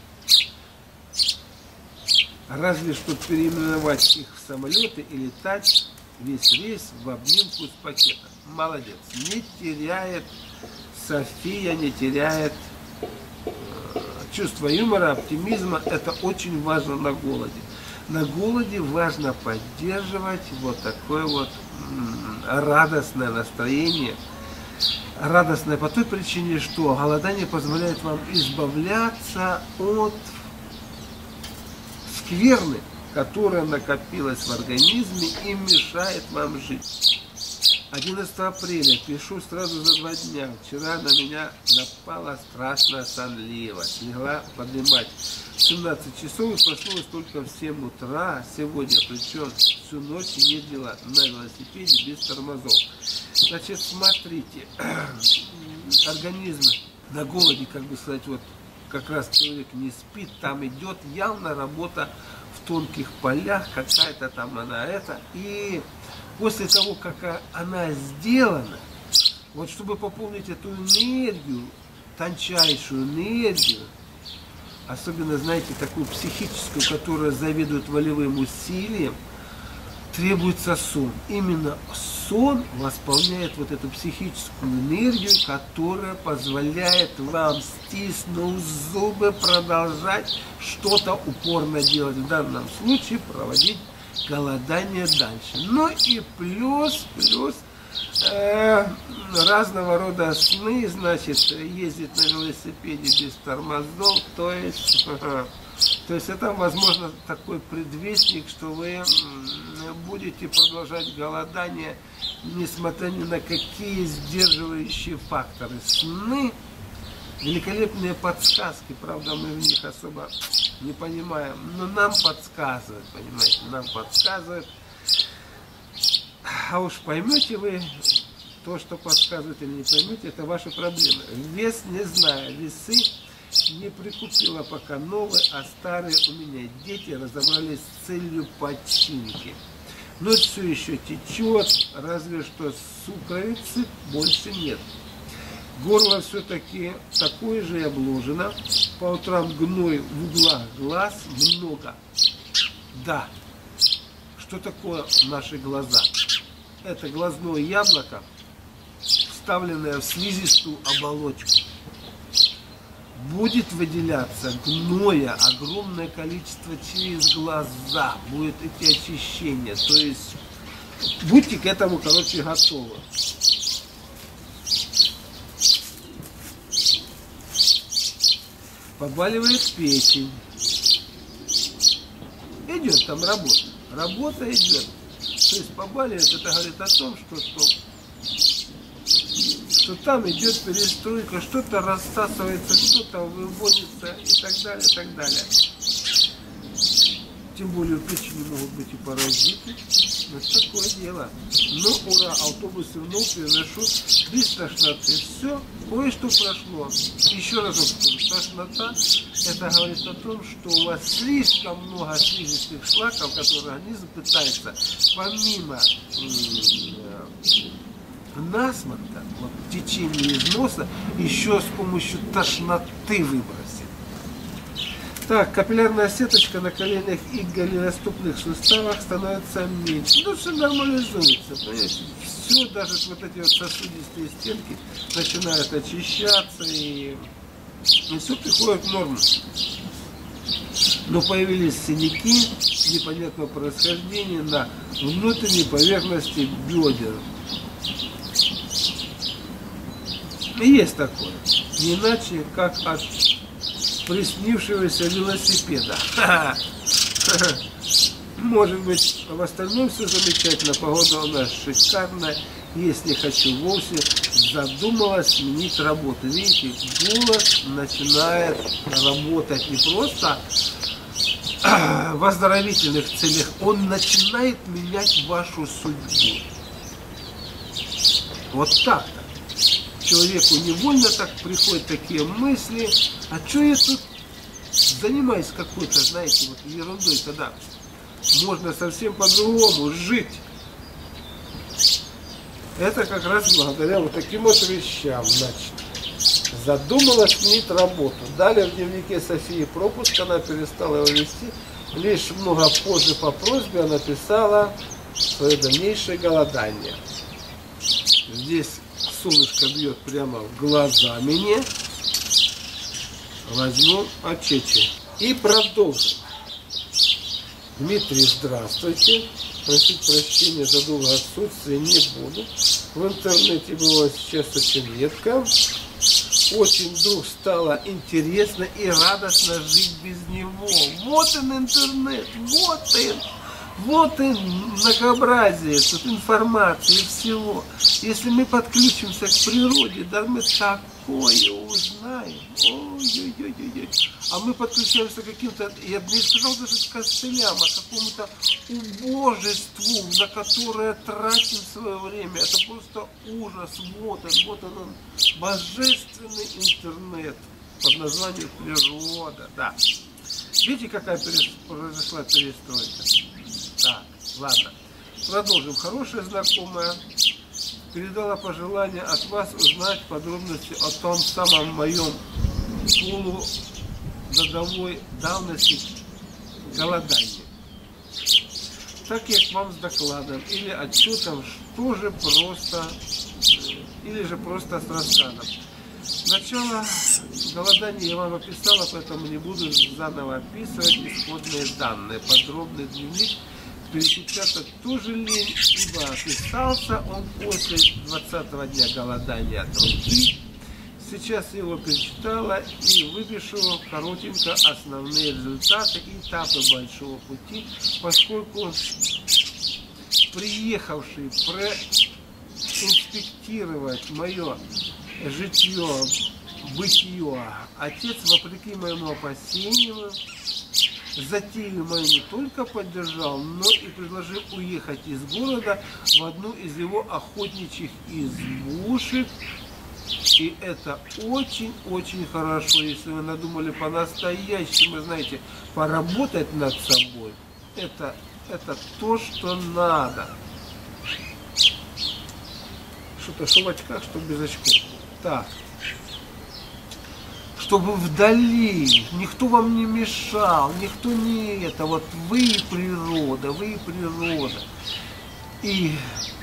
Разве что переименовать их в самолеты и летать весь рейс в обнимку с пакетом. Молодец. Не теряет София, не теряет чувство юмора, оптимизма. Это очень важно на голоде. На голоде важно поддерживать вот такое вот радостное настроение. Радостное по той причине, что голодание позволяет вам избавляться от скверны, которая накопилась в организме и мешает вам жить. 11 апреля, пишу сразу за 2 дня. Вчера на меня напала страшная сонливость. Легла поднимать 17 часов и проснулась только в 7 утра сегодня. Причем всю ночь ездила на велосипеде без тормозов. Значит, смотрите, организм на голоде, как бы сказать, вот как раз человек не спит, там идет явно работа в тонких полях, какая-то там она это. И после того, как она сделана, вот чтобы пополнить эту энергию, тончайшую энергию, особенно, знаете, такую психическую, которая заведует волевым усилием, требуется сон. Именно сон восполняет вот эту психическую энергию, которая позволяет вам, стиснув зубы, продолжать что-то упорно делать. В данном случае проводить голодание дальше. Ну и плюс разного рода сны, значит, ездить на велосипеде без тормозов, то есть это, возможно, такой предвестник, что вы будете продолжать голодание, несмотря ни на какие сдерживающие факторы. Сны — великолепные подсказки, правда, мы в них особо не понимаем, но нам подсказывают, понимаете, нам подсказывают. А уж поймете вы то, что подсказывает, или не поймете, это ваши проблемы. Вес не знаю, весы не прикупила пока новые, а старые у меня. Дети разобрались с целью починки. Но все еще течет, разве что сукровицы больше нет. Горло все-таки такое же и обложено. По утрам гной в углах глаз много. Да. Что такое наши глаза? Это глазное яблоко, вставленное в слизистую оболочку. Будет выделяться гноя огромное количество через глаза. Будет эти очищения. То есть будьте к этому, короче, готовы. Побаливает печень. Идет там работа. Работа идет. То есть побаливает, это говорит о том, что там идет перестройка, что-то рассасывается, что-то выводится и так далее, и так далее. Тем более в печени могут быть и паразиты. Это такое дело. Но ура, автобус вновь переношу без тошноты. Все, кое-что прошло. Еще раз скажу, тошнота — это говорит о том, что у вас слишком много слизистых шлаков, которые организм пытается помимо насморка, вот, в течение из носа, еще с помощью тошноты выбросить. Так, капиллярная сеточка на коленях и голеностопных суставах становится меньше. Ну, все нормализуется, понимаете? Все, даже вот эти вот сосудистые стенки начинают очищаться, и все приходит в норму. Но появились синяки непонятного происхождения на внутренней поверхности бедер. И есть такое. Не иначе, как от приснившегося велосипеда. Может быть, в остальном все замечательно. Погода у нас шикарная. если хочу вовсе, задумалась сменить работу. Видите, голос начинает работать не просто в оздоровительных целях, он начинает менять вашу судьбу. Вот так-то. Человеку невольно так приходят такие мысли, а что я тут занимаюсь какой-то, знаете, вот ерундой, тогда можно совсем по-другому жить. Это как раз благодаря вот таким вот вещам, значит. Задумалась сменить работу. Далее в дневнике Софии пропуск, она перестала его вести. Лишь много позже по просьбе она писала свое дальнейшее голодание. Здесь солнышко бьет прямо в глаза мне. Возьму очечи. И продолжим. Дмитрий, здравствуйте. Просить прощения за долгое отсутствие не буду. В интернете было сейчас очень редко. Очень вдруг стало интересно и радостно жить без него. Вот он интернет, вот и многообразие тут информации и всего. Если мы подключимся к природе, да мы такое узнаем. Ой-ой-ой-ой. А мы подключаемся к каким-то, я бы не сказал даже к костылям, а какому-то убожеству, на которое тратим свое время. Это просто ужас. Вот он, божественный интернет под названием природа. Да. Видите, какая произошла перестройка? Так, ладно. Продолжим. Хорошая знакомая передала пожелание от вас узнать подробности о том самом моем полугодовой давности голодании. Так я к вам с докладом или отчетом, или же просто с рассказом. Начало голодания я вам описала, поэтому не буду заново описывать исходные данные. Подробный дневник перепечатать тоже лень, ибо описался он после 20-го дня голодания от руки. Сейчас я его перечитала и выпишу коротенько основные результаты и этапы большого пути, поскольку приехавший проинспектировать мое житье, бытие отец, вопреки моему опасению, затею мою не только поддержал, но и предложил уехать из города в одну из его охотничьих избушек. И это очень-очень хорошо, если вы надумали по-настоящему, знаете, поработать над собой. Это то, что надо. Что-то в очках, что без очков. Так. Чтобы вдали никто вам не мешал, никто не это. Вот вы и природа, И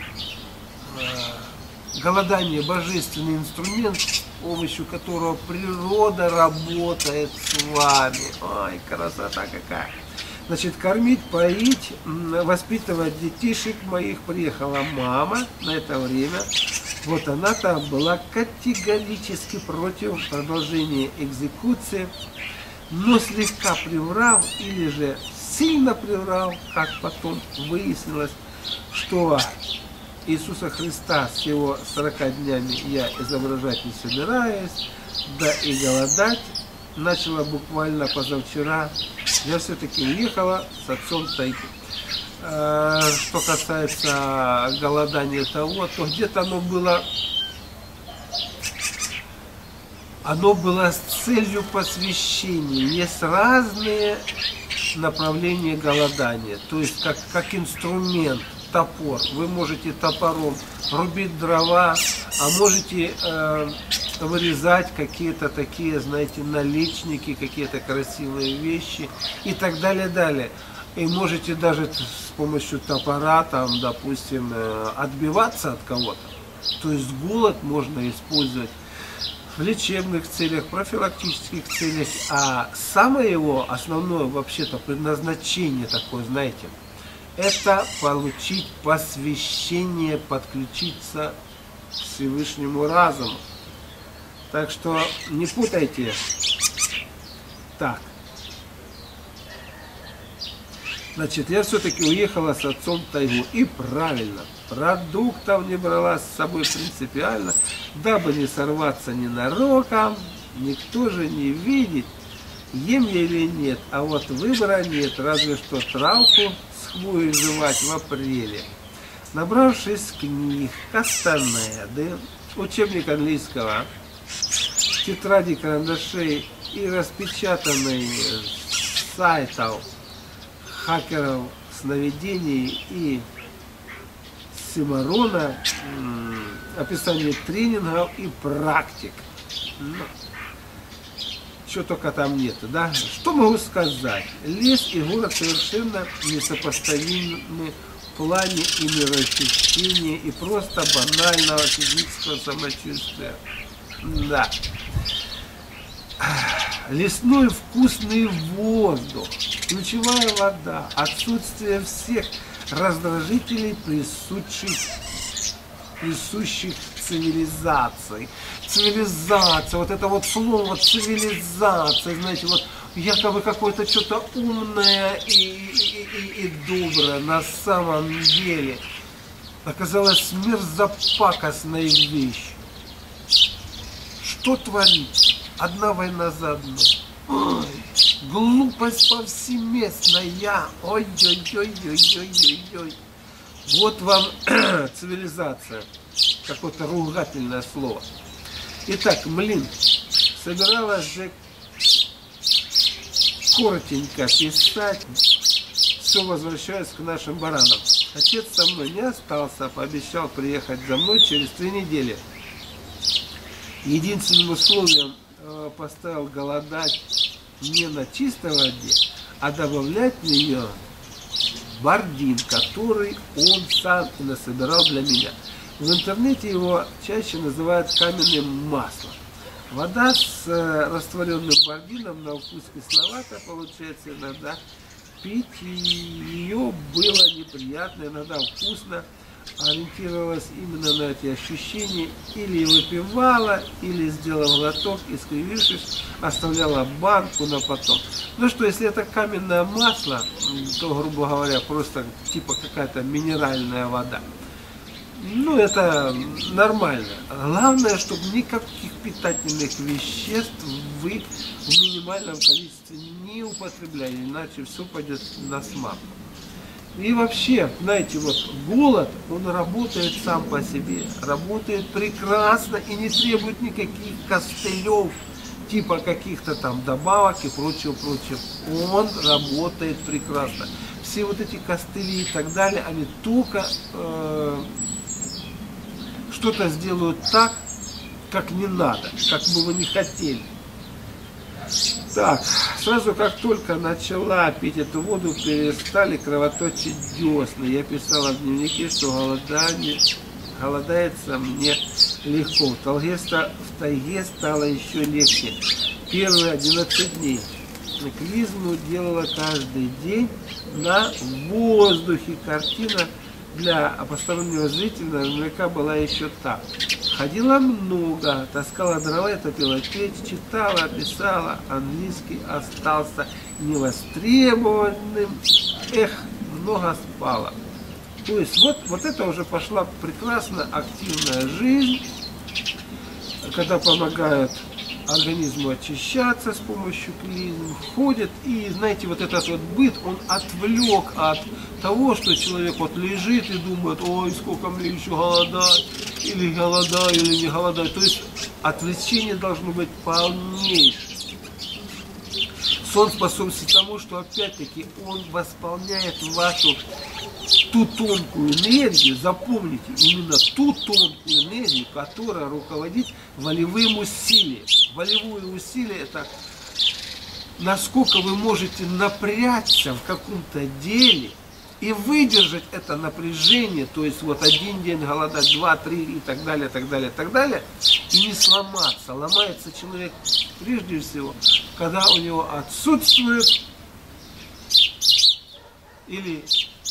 голодание – божественный инструмент, с помощью которого природа работает с вами. Ой, красота какая! Значит, кормить, поить, воспитывать детишек моих приехала мама на это время. Вот она-то была категорически против продолжения экзекуции, но слегка приврал или же сильно приврал, как потом выяснилось, что Иисуса Христа с его 40 днями я изображать не собираюсь, да и голодать начала буквально позавчера. Я все-таки уехала с отцом тайги. Что касается голодания того, то где-то оно было с целью посвящения. Есть разные направления голодания, то есть как инструмент, топор. Вы можете топором рубить дрова, а можете вырезать какие-то такие, знаете, наличники, какие-то красивые вещи и так далее, далее. И можете даже с помощью топора, там, допустим, отбиваться от кого-то. То есть голод можно использовать в лечебных целях, профилактических целях. А самое его основное вообще-то предназначение такое, знаете, это получить посвящение, подключиться к Всевышнему разуму. Так что не путайте. Так. Значит, я все-таки уехала с отцом в тайгу. И правильно. Продуктов не брала с собой принципиально, дабы не сорваться ненароком. Никто же не видит, ем я или нет. А вот выбора нет, разве что травку с хвоей жевать в апреле. Набравшись книг, Кастанеды, учебник английского, тетради, карандашей и распечатанные сайтов хакеров сновидений и Симарона, описание тренингов и практик. Что только там нет, да? Что могу сказать? Лес и город совершенно несопоставимы в плане и мироощущения, и просто банального физического самочувствия. Да. Лесной вкусный воздух, ключевая вода, отсутствие всех раздражителей, присущих цивилизации. Цивилизация, вот это вот слово цивилизация, знаете, вот якобы какое-то что-то умное и доброе, на самом деле оказалось мерзопакостной вещью. Что творится? Одна война за одной. Ой, глупость повсеместная. Ой-ой-ой-ой-ой-ой-ой. Вот вам цивилизация. Какое-то ругательное слово. Итак, собиралась же коротенько писать. Все, возвращаясь к нашим баранам. Отец со мной не остался, пообещал приехать за мной через 3 недели. Единственным условием поставил голодать не на чистой воде, а добавлять в нее бардин, который он сам и насобирал для меня. В интернете его чаще называют каменным маслом. Вода с растворенным бардином на вкус кисловато получается иногда. Пить ее было неприятно, иногда вкусно. Ориентировалась именно на эти ощущения, или выпивала, или сделала глоток и, скривившись, оставляла банку на потом. Ну что, если это каменное масло, то, грубо говоря, просто типа какая-то минеральная вода. Ну, это нормально. Главное, чтобы никаких питательных веществ вы в минимальном количестве не употребляли, иначе все пойдет на смак. И вообще, знаете, вот голод, он работает сам по себе, работает прекрасно и не требует никаких костылев, типа каких-то там добавок и прочего. Он работает прекрасно. Все вот эти костыли и так далее, они только что-то сделают так, как не надо, как бы вы не хотели. Так, сразу как только начала пить эту воду, перестали кровоточить десны. Я писала в дневнике, что голодается мне легко. В тайге стало еще легче. Первые 11 дней. Клизму делала каждый день на воздухе. Картина для постороннего зрителя наверняка была еще так. Ходила много, таскала дрова, топила печь, читала, писала, английский остался невостребованным, много спала. То есть вот это уже пошла прекрасно активная жизнь, когда помогают организму очищаться с помощью клизм, входит, и знаете, вот этот вот быт, он отвлек от того, что человек вот лежит и думает, ой, сколько мне еще голодать, или голодаю, или не голодаю. То есть отвлечение должно быть полнейшее. Сон способствует тому, что опять-таки он восполняет вашу ту тонкую энергию, запомните, именно ту тонкую энергию, которая руководит волевым усилием. Волевое усилие – это насколько вы можете напрячься в каком-то деле и выдержать это напряжение, то есть вот 1 день голодать, 2, 3 и так далее, так далее, так далее, и не сломаться. Ломается человек прежде всего, когда у него отсутствует или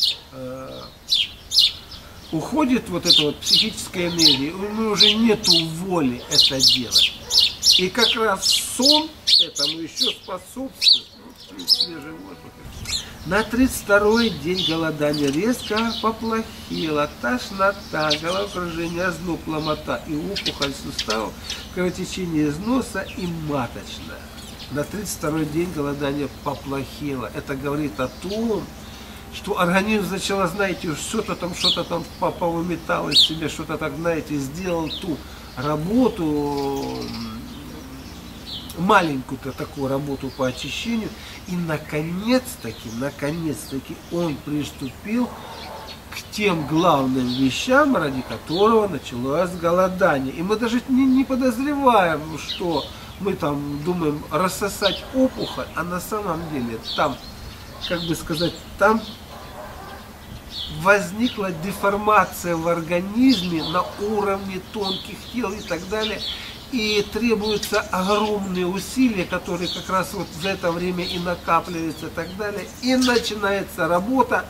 уходит вот эта вот психическая энергия, у него уже нету воли это делать. И как раз сон этому еще способствует. Свежий воздух. На 32-й день голодания резко поплохело, тошнота, головокружение, озноб, ломота и опухоль суставов, кровотечение из носа и маточная. На 32-й день голодания поплохело. Это говорит о том, что организм сначала, знаете, что-то там повыметал из себя, что-то так, знаете, сделал ту работу, маленькую-то такую работу по очищению, и наконец-таки он приступил к тем главным вещам, ради которого началось голодание. И мы даже не подозреваем, что мы там думаем рассосать опухоль, а на самом деле там, как бы сказать, там возникла деформация в организме на уровне тонких тел и так далее. И требуются огромные усилия, которые как раз вот за это время и накапливаются и так далее. И начинается работа.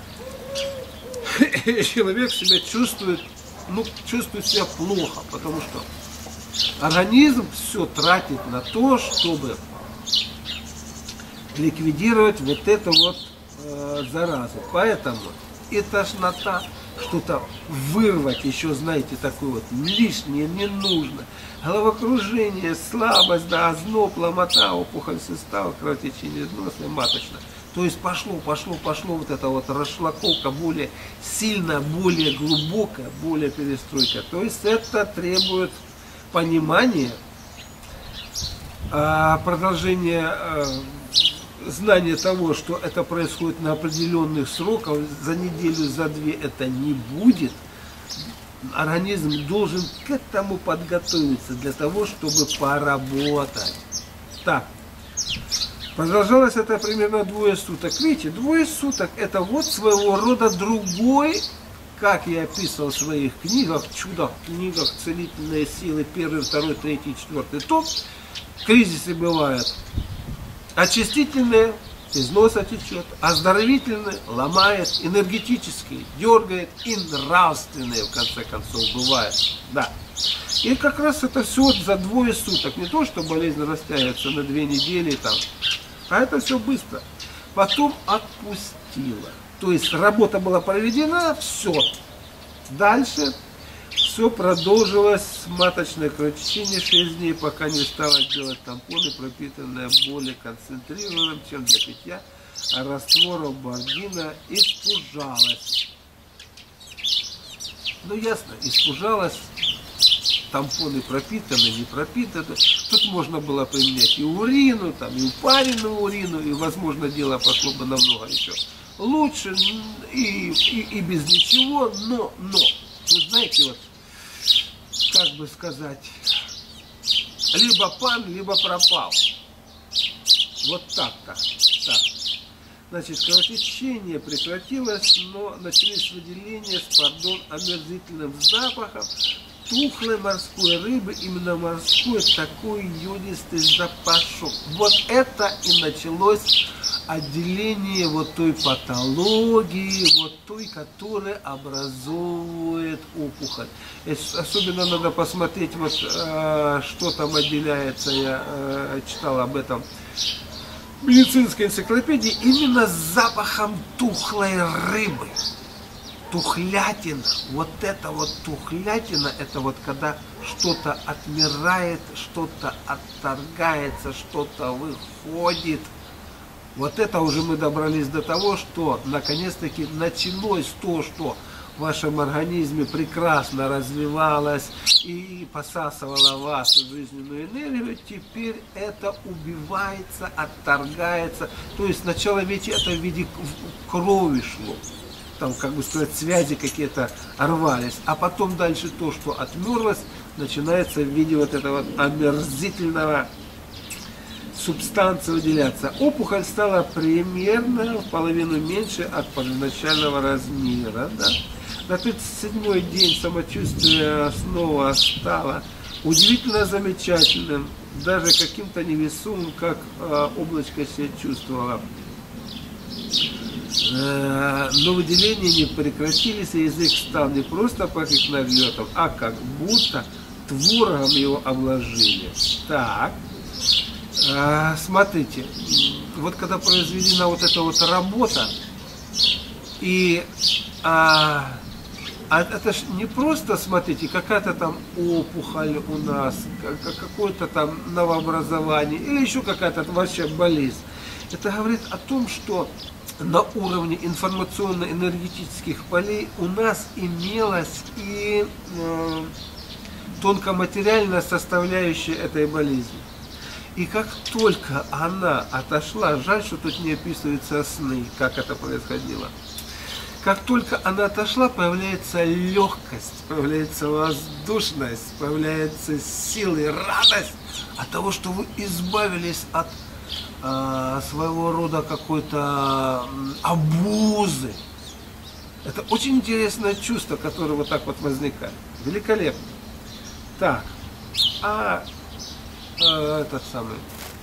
И человек себя чувствует себя плохо, потому что организм все тратит на то, чтобы ликвидировать вот эту вот заразу. Поэтому и тошнота, что-то вырвать еще, знаете, такое вот лишнее не нужно. Головокружение, слабость, да, озноб, ломота, опухоль суставов, кровотечение из носа, маточная. То есть пошло вот эта вот расшлаковка более сильная, более глубокая, более перестройка. То есть это требует понимания, продолжения знание того, что это происходит на определенных сроках, за неделю, за две это не будет. Организм должен к этому подготовиться для того, чтобы поработать. Так, продолжалось это примерно 2 суток. Видите, 2 суток это вот своего рода другой, как я описывал в своих книгах, чудо-книгах, целительные силы, 1, 2, 3, 4 том. Кризисы бывают очистительные, из носа течет, оздоровительные, ломает, энергетические, дергает, и нравственные, в конце концов, бывает. Да. И как раз это все за 2 суток. Не то, что болезнь растягивается на 2 недели, там, а это все быстро. Потом отпустила. То есть работа была проведена, все. Дальше все продолжилось, маточное кровотечение 6 дней, пока не стало делать тампоны, пропитанные более концентрированным, чем для питья, раствором бордина. Испужалась. Ну ясно, испужалась. Тампоны пропитаны, не пропитаны. Тут можно было применять и урину, там, и упаренную урину, и, возможно, дело пошло бы намного еще лучше, и без ничего, но, вы знаете, вот, как бы сказать, либо пан, либо пропал. Вот так-то. Так. Значит, кровотечение прекратилось, но начались выделения с, омерзительным запахом тухлой морской рыбы, именно морской, такой йодистый запашок. Вот это и началось отделение вот той патологии, вот той, которая образовывает опухоль. Особенно надо посмотреть, вот что там отделяется, я читал об этом в медицинской энциклопедии, именно с запахом тухлой рыбы. Тухлятина, вот эта вот тухлятина, это вот когда что-то отмирает, что-то отторгается, что-то выходит. Вот это уже мы добрались до того, что наконец-таки началось то, что в вашем организме прекрасно развивалось и посасывало вашу жизненную энергию. Теперь это убивается, отторгается. То есть сначала ведь это в виде крови шло. Там, как бы сказать, связи какие-то рвались, а потом дальше то, что отмерлось, начинается в виде вот этого омерзительного субстанции выделяться. Опухоль стала примерно в половину меньше от первоначального размера. Да? На 37-й день самочувствие снова стало удивительно замечательным, даже каким-то невесомым, как облачко себя чувствовало. Но выделения не прекратились, и язык стал не просто пахнуть наглетом, а как будто творогом его обложили. Так, смотрите, вот когда произведена вот эта вот работа, и это ж не просто, смотрите, какая-то там опухоль у нас, какое-то там новообразование, или еще какая-то вообще болезнь. Это говорит о том, что на уровне информационно-энергетических полей у нас имелась и тонкоматериальная составляющая этой болезни. И как только она отошла, жаль, что тут не описываются сны, как это происходило. Как только она отошла, появляется легкость, появляется воздушность, появляется сила и радость от того, что вы избавились от своего рода какой-то обузы. Это очень интересное чувство, которое вот так вот возникает. Великолепно. Так, этот самый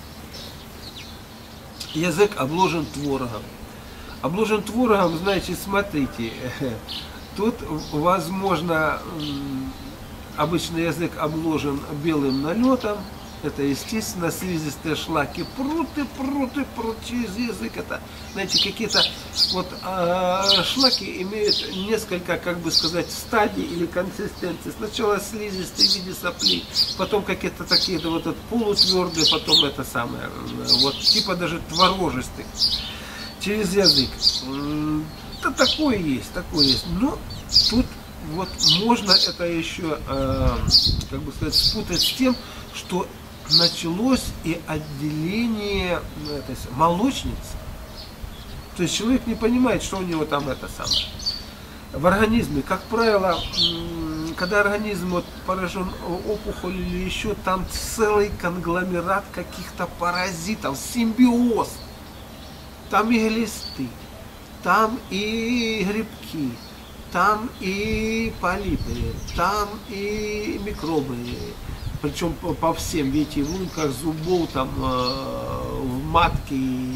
язык обложен творогом. Обложен творогом, значит, смотрите, тут, возможно, обычный язык обложен белым налетом, это, естественно, слизистые шлаки прут через язык, это, знаете, какие-то вот шлаки имеют несколько, как бы сказать, стадий или консистенций. Сначала слизистые в виде соплей, потом какие-то такие, да, вот полутвердые, потом это самое, вот, типа даже творожистых. Через язык. Да, такое есть. Но тут вот можно это еще, как бы сказать, спутать с тем, что началось и отделение молочницы. То есть человек не понимает, что у него там это самое. В организме, как правило, когда организм вот поражен опухолью или еще, там целый конгломерат каких-то паразитов, симбиоз. Там и глисты, там и грибки, там и полипы, там и микробы. Причем по всем, видите, в лунках зубов, там, в матке,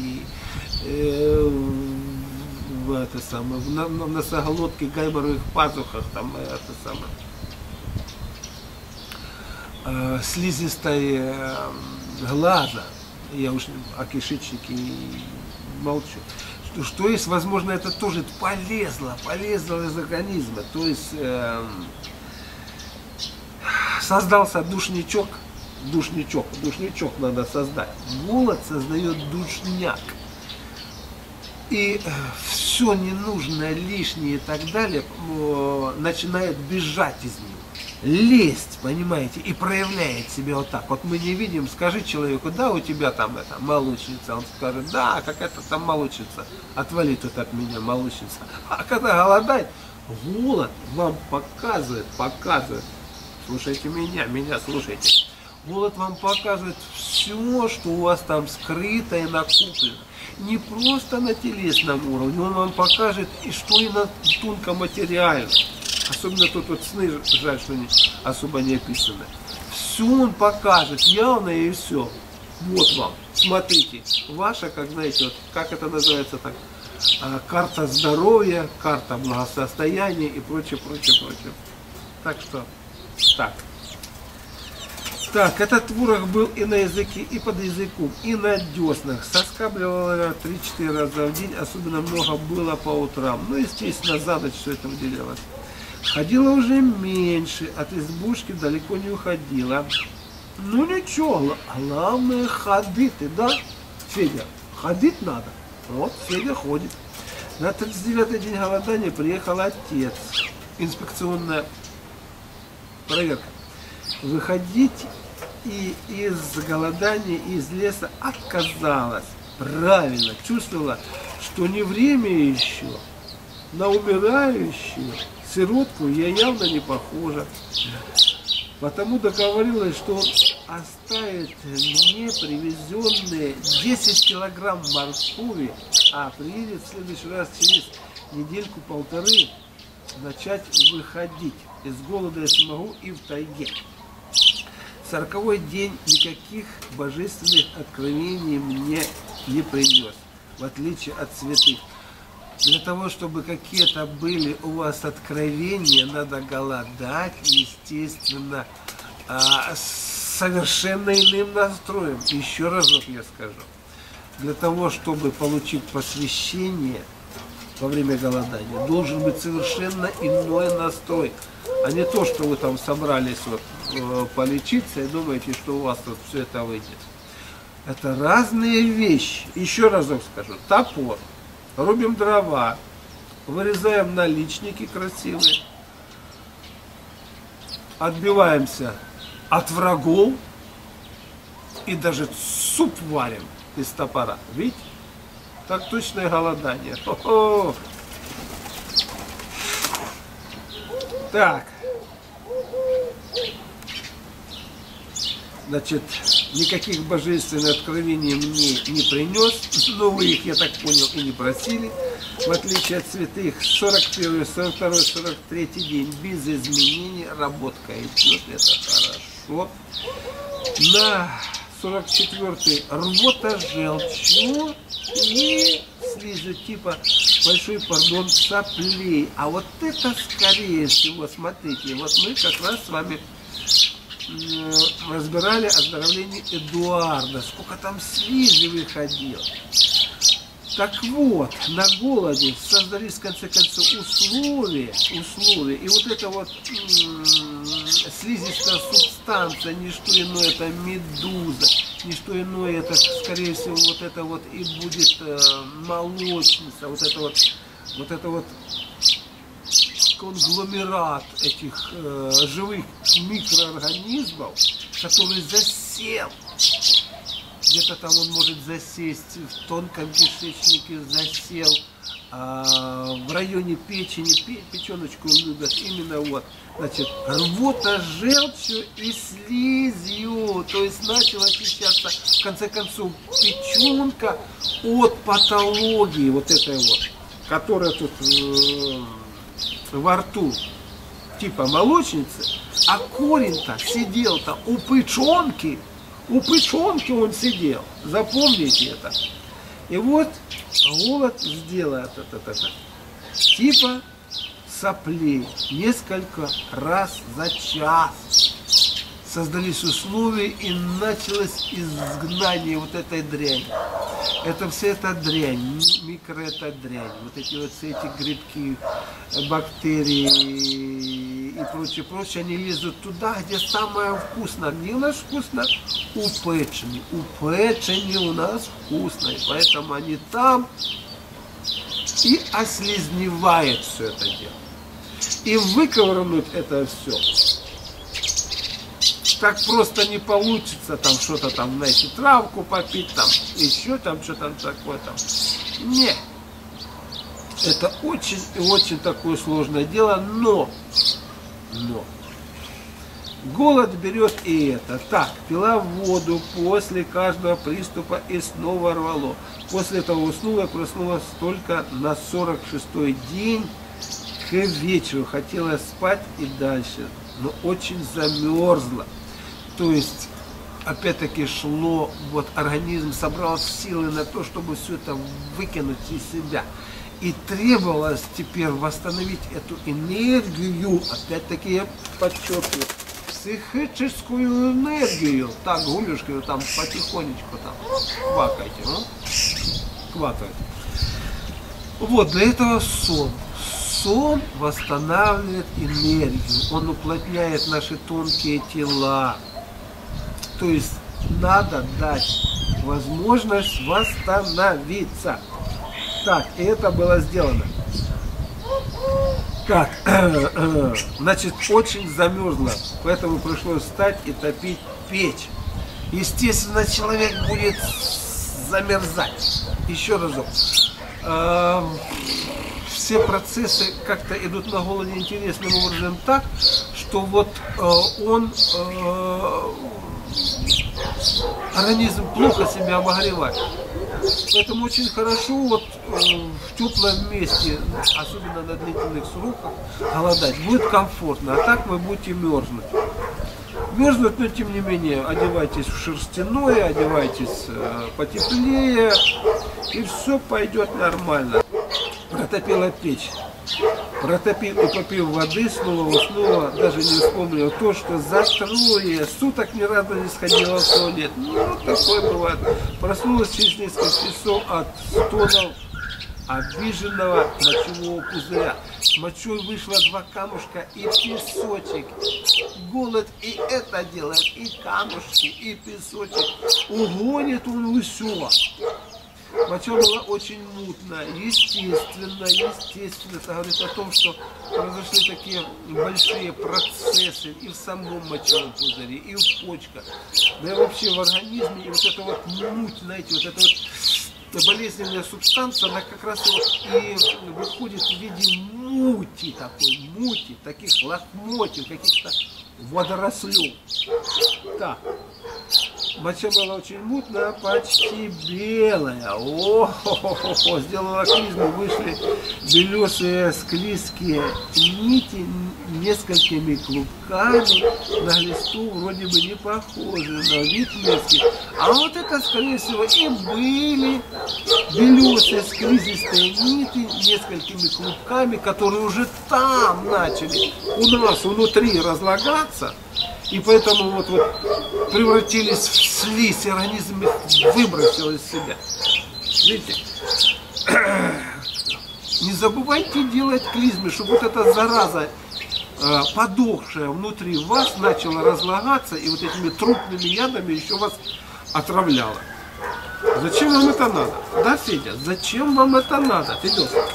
в носоглотке, гайморовых пазухах, там, слизистой глаза. Я уж о кишечнике молчу. Что есть, возможно, это тоже полезло из организма. То есть создался душничок надо создать. Голод создает душняк. И все ненужное, лишнее и так далее начинает бежать из него. Лезть, понимаете, и проявляет себя вот так. Вот мы не видим, скажи человеку, да, у тебя там это молочница, он скажет, да, какая-то там молочница, отвали тут от меня, молочница. А когда голодает, голод вам показывает, слушайте меня слушайте. Голод вам показывает все, что у вас там скрыто и накоплено. Не просто на телесном уровне, он вам покажет, и что и на тонкоматериальном. Особенно тут вот сны, жаль, что особо не описаны. Все он покажет, явно и все. Вот вам, смотрите, ваша, как знаете, вот, как это называется так, карта здоровья, карта благосостояния и прочее. Так что, так, этот творог был и на языке, и под языком, и на деснах. Соскабливал 3-4 раза в день, особенно много было по утрам. Ну, естественно, за ночь все это выделялось. Ходила уже меньше, от избушки далеко не уходила. Ну ничего, главное ходить, да, Федя? Ходить надо. Вот, Федя ходит. На 39-й день голодания приехал отец. Инспекционная проверка. Выходить и из голодания, из леса отказалась. Правильно, чувствовала, что не время еще. На умирающую сиротку я явно не похожа. Потому договорилась, что оставит мне привезенные 10 килограмм моркови, а приедет в следующий раз через недельку-полторы начать выходить. Из голода я смогу и в тайге. 40-й день никаких божественных откровений мне не принес, в отличие от святых. Для того, чтобы какие-то были у вас откровения, надо голодать, естественно, с совершенно иным настроем. Еще разок я скажу. для того, чтобы получить посвящение во время голодания, должен быть совершенно иной настрой, а не то, что вы там собрались вот, полечиться и думаете, что у вас тут все это выйдет. Это разные вещи. Еще разок скажу. Топор. Рубим дрова. Вырезаем наличники красивые. Отбиваемся от врагов. И даже суп варим из топора. Видите? Так точное голодание. Хо-хо. Так. Значит, никаких божественных откровений мне не принес, но вы их, я так понял, и не просили. В отличие от святых, 41, 42, 43 день без изменений работка идет, это хорошо. На 44-й рвота желчью и слизью типа большой, пардон, соплей. А вот это, скорее всего, смотрите, вот мы как раз с вами разбирали оздоровление Эдуарда, сколько там слизи выходило. Так вот, на голоде создались в конце концов условия, и вот эта вот слизистая субстанция, не что иное, это медуза, не что иное, это, скорее всего, вот это вот и будет молочница, вот это вот конгломерат этих живых микроорганизмов, который засел. Где-то там он может засесть, в тонком кишечнике засел, в районе печени, печеночку любят, именно вот. Значит, рвота желчью и слизью, то есть начала очищаться, в конце концов, печенка от патологии вот этой вот, которая тут во рту, типа молочницы, а корень-то сидел-то у печенки он сидел, запомните это. И вот голод сделает это. Типа соплей несколько раз за час. Создались условия и началось изгнание вот этой дряни. Это вся эта дрянь, эта дрянь, вот эти вот все эти грибки, бактерии и прочее, они лезут туда, где самое вкусное. Где у нас вкусно? У печени. У печени у нас вкусно, и поэтому они там и ослизневает все это дело. И выковырнуть это все так просто не получится, там что-то там, знаете, травку попить, там, еще там, что там такое там. Нет. Это очень и очень такое сложное дело, но голод берет и это. Так, пила воду после каждого приступа и снова рвало. После этого уснула, проснулась только на 46-й день к вечеру. Хотела спать и дальше, но очень замерзла. То есть, опять-таки шло, вот организм собрал силы на то, чтобы все это выкинуть из себя. И требовалось теперь восстановить эту энергию, опять-таки я подчеркиваю, психическую энергию. Так, гулюшки, там потихонечку там квакайте, квакайте. Вот, для этого сон. Сон восстанавливает энергию, он уплотняет наши тонкие тела. То есть надо дать возможность восстановиться. Так, и это было сделано. Так, значит, очень замерзло, поэтому пришлось встать и топить печь. Естественно, человек будет замерзать. Еще разок. Все процессы как-то идут на голоде интересным образом так, что вот организм плохо себя обогревает. Поэтому очень хорошо вот в теплом месте, особенно на длительных сроках, голодать. Будет комфортно, а так вы будете мерзнуть. Мерзнуть, но тем не менее, одевайтесь в шерстяное, одевайтесь потеплее, и все пойдет нормально. Протопила печь. Протопив и попив воды, снова уснула, даже не вспомнила то, что за 3 суток ни разу не сходила в туалет. Ну, такое бывает. Проснулась через несколько часов от стонов обиженного мочевого пузыря. С мочой вышло 2 камушка и песочек. Голод и это делает, и камушки, и песочек. Угонит он все. Моча была очень мутная, естественно. Это говорит о том, что произошли такие большие процессы и в самом мочевом пузыре, и в почках, да и вообще в организме. И вот эта вот муть, знаете, вот эта вот болезненная субстанция, она как раз вот и выходит в виде мути, таких лохмотьев, каких-то водорослей. Так. Моча была очень мутная, почти белая. О-хо-хо-хо. Сделала клизму, вышли белесые склизкие нити несколькими клубками. На глисту вроде бы не похожи, на вид мерзкий. А вот это, скорее всего, и были белесые склизистые нити несколькими клубками, которые уже там начали у нас внутри разлагаться. И поэтому вот превратились в слизь, и организм их выбросил из себя. Видите? Не забывайте делать клизмы, чтобы вот эта зараза, подохшая внутри вас, начала разлагаться и вот этими трупными ядами еще вас отравляла. Зачем вам это надо? Да, Федя, зачем вам это надо, Федосик?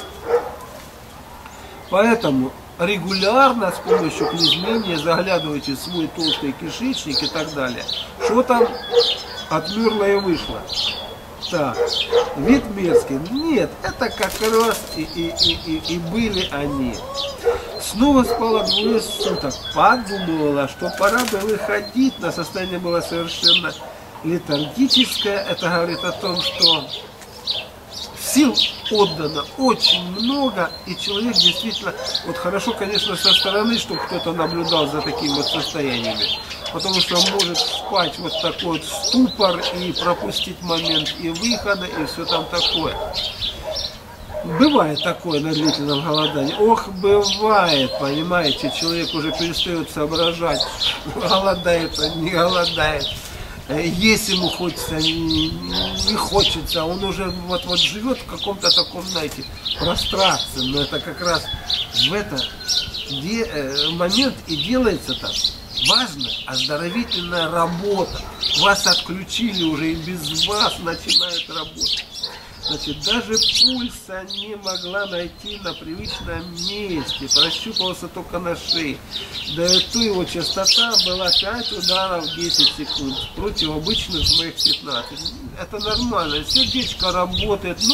Поэтому регулярно с помощью клизмения заглядывайте в свой толстый кишечник и так далее. Что там отмерло и вышло? Так, вид мерзкий. Нет, это как раз и были они. Снова спала 2 суток. Подумала, что пора бы выходить. На состояние было совершенно летаргическое. Это говорит о том, что сил отдано очень много, и человек действительно, вот хорошо, конечно, со стороны, чтобы кто-то наблюдал за такими вот состояниями, потому что он может впасть вот такой вот ступор и пропустить момент и выхода, и все там такое. Бывает такое на длительном голодании. Ох, бывает, понимаете, человек уже перестает соображать, голодает он, не голодает. Есть ему хочется, не хочется, он уже вот живет в каком-то таком, знаете, прострации. Но это как раз в этот момент и делается так. Важная оздоровительная работа. Вас отключили уже, и без вас начинает работать. Значит, даже пульса не могла найти на привычном месте, прощупывался только на шее. Да и то его частота была 5 ударов в 10 секунд, против обычных моих 15. Это нормально, сердечко работает, ну,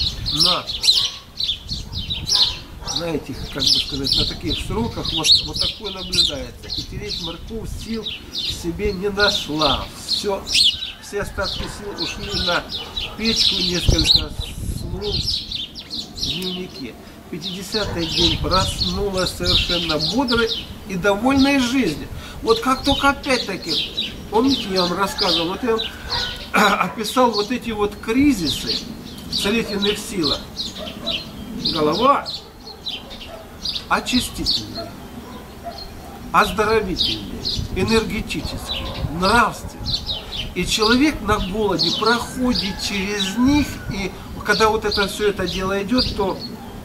знаете, как бы сказать, на таких сроках вот такое наблюдается. И тереть морковь сил в себе не нашла. Все остатки сил ушли на печку, несколько слов в дневнике. 50-й день проснулась совершенно бодрой и довольной жизнью. Вот как только опять-таки, помните, я вам рассказывал, вот я описал вот эти вот кризисы в целительных силах. Голова очистительная, оздоровительная, энергетическая, нравственная. И человек на голоде проходит через них, и когда вот это все это дело идет, то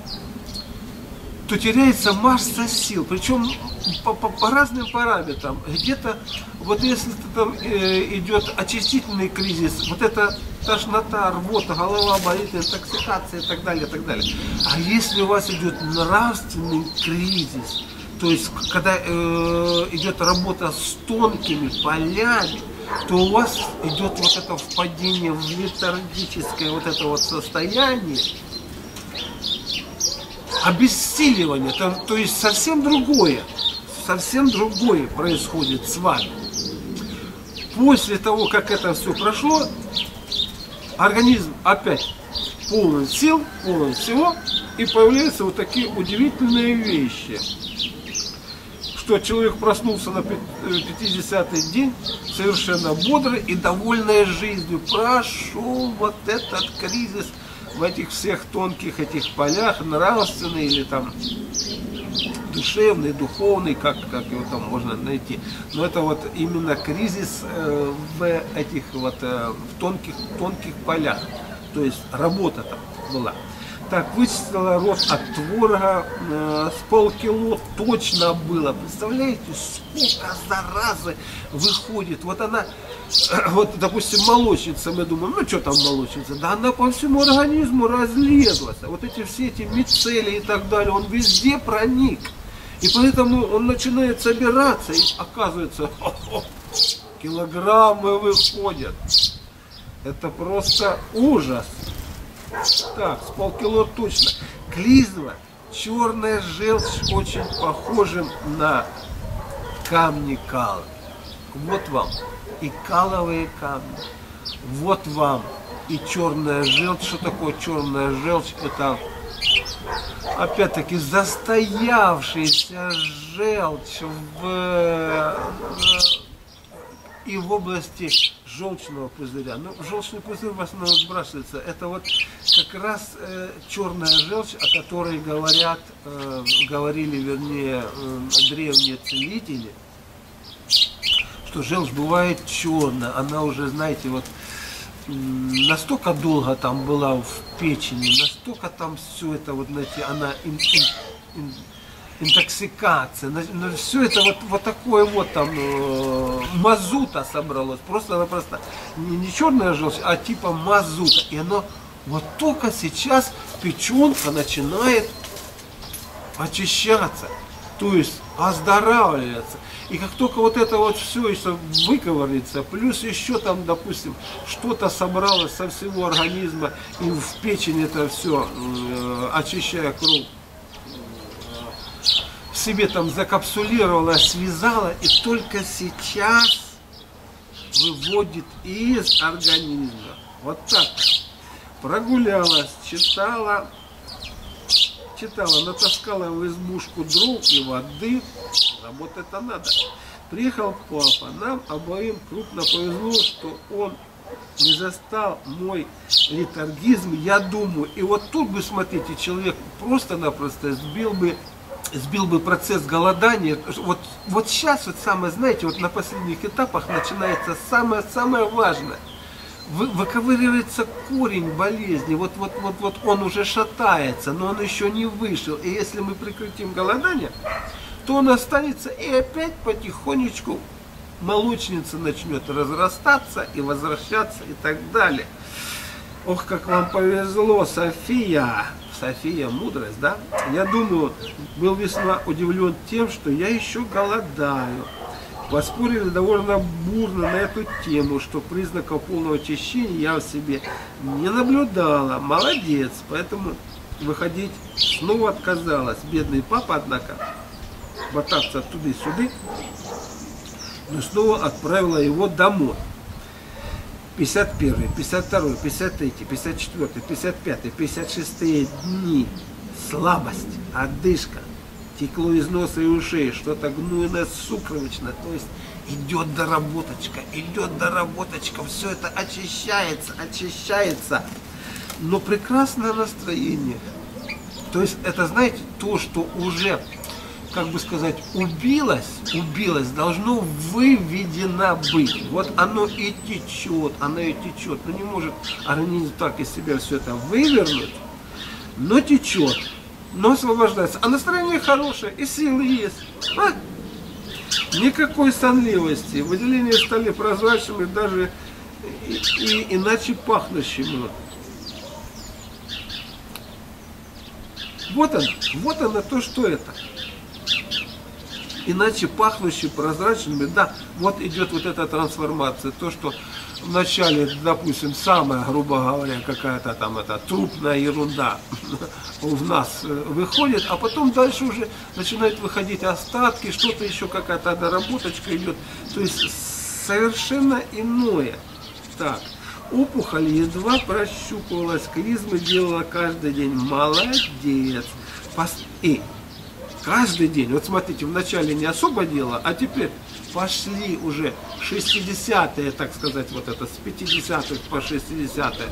теряется масса сил, причем по разным параметрам. Где-то, вот если там идет очистительный кризис, вот это тошнота, рвота, голова болит, интоксикация и так далее, и так далее. А если у вас идет нравственный кризис, то есть когда идет работа с тонкими полями, то у вас идет вот это впадение в летаргическое вот это вот состояние, обессиливание, то есть совсем другое происходит с вами. После того, как это все прошло, организм опять полон сил, полон всего, и появляются вот такие удивительные вещи. Что человек проснулся на 50-й день совершенно бодрый и довольный жизнью. Прошел вот этот кризис в этих всех тонких этих полях, нравственный или там душевный, духовный, как его там можно найти. Но это вот именно кризис в этих вот в тонких полях. То есть работа там была. Так, вычислила рот от творога с полкило точно было. Представляете, сколько заразы выходит. Вот она, вот, допустим, молочница, мы думаем, ну что там молочница? Да она по всему организму разлезлась. Вот эти все эти мицелии и так далее, он везде проник. И поэтому он начинает собираться, и оказывается, килограммы выходят. Это просто ужас. Так, с полкило точно. Клизма, черная желчь, очень похожа на камни кала. Вот вам и каловые камни. Вот вам и черная желчь. Что такое черная желчь? Это опять-таки застоявшаяся желчь и в области желчного пузыря. Ну, желчный пузырь в основном сбрасывается. Это вот как раз черная желчь, о которой говорили, вернее, древние целители, что желчь бывает черная. Она уже, знаете, вот настолько долго там была в печени, настолько там все это, вот, знаете, она интоксикация, но все это вот такое вот там мазута собралось, просто-напросто не черная желчь, а типа мазута, и оно вот только сейчас печенка начинает очищаться, то есть оздоравливаться. И как только вот это вот все еще выковырится, плюс еще там, допустим, что-то собралось со всего организма, и в печень это все, очищая кровь, в себе там закапсулировала, связала, и только сейчас выводит из организма. Вот так. Прогулялась, читала, натаскала в избушку дров и воды. Работать-то надо. Приехал папа. Нам обоим крупно повезло, что он не застал мой летаргизм, я думаю. И вот тут бы, смотрите, человек просто-напросто сбил бы процесс голодания. Вот сейчас, вот самое, знаете, вот на последних этапах начинается самое важное. Выковыривается корень болезни, вот он уже шатается, но он еще не вышел. И если мы прекратим голодание, то он останется, и опять потихонечку молочница начнет разрастаться и возвращаться и так далее. Ох, как вам повезло, София! София, мудрость, да? Я думаю, был весьма удивлен тем, что я еще голодаю. Поспорили довольно бурно на эту тему, что признаков полного очищения я в себе не наблюдала. Молодец, поэтому выходить снова отказалась. Бедный папа, однако, мотаться туда-сюда, но снова отправила его домой. 51, 52, 53, 54, 55, 56 дни. Слабость, одышка, текло из носа и ушей, что-то гнойное, сукровичное. То есть идет доработочка, все это очищается. Но прекрасное настроение. То есть это, знаете, то, что уже, как бы сказать, убилось, должно выведено быть. Вот оно и течет. Но не может организм так из себя все это вывернуть, но течет, но освобождается. А настроение хорошее, и силы есть. Никакой сонливости. Выделения стали прозрачными, даже и иначе пахнущими. Вот оно то, что это. Иначе пахнущие, прозрачными, да, вот идет вот эта трансформация. То, что вначале, допустим, самая, грубо говоря, какая-то там трупная ерунда в нас выходит, а потом дальше уже начинают выходить остатки, что-то еще, какая-то доработочка идет. То есть совершенно иное. Так, опухоль едва прощупывалась, клизмы делала каждый день. Молодец. И каждый день, вот смотрите, вначале не особо делала, а теперь пошли уже 60-е, так сказать, вот это с 50-х по 60-е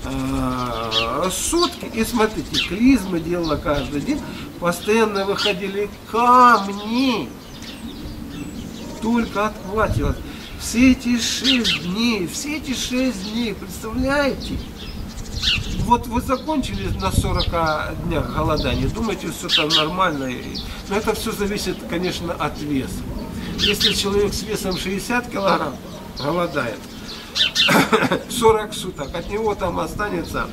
сутки. И смотрите, клизмы делала каждый день, постоянно выходили камни. Только отхватилось. Все эти 6 дней, представляете? Вот вы закончили на 40 днях голодания, думаете, все там нормально. Но это все зависит, конечно, от веса. Если человек с весом 60 килограмм голодает 40 суток, от него там останется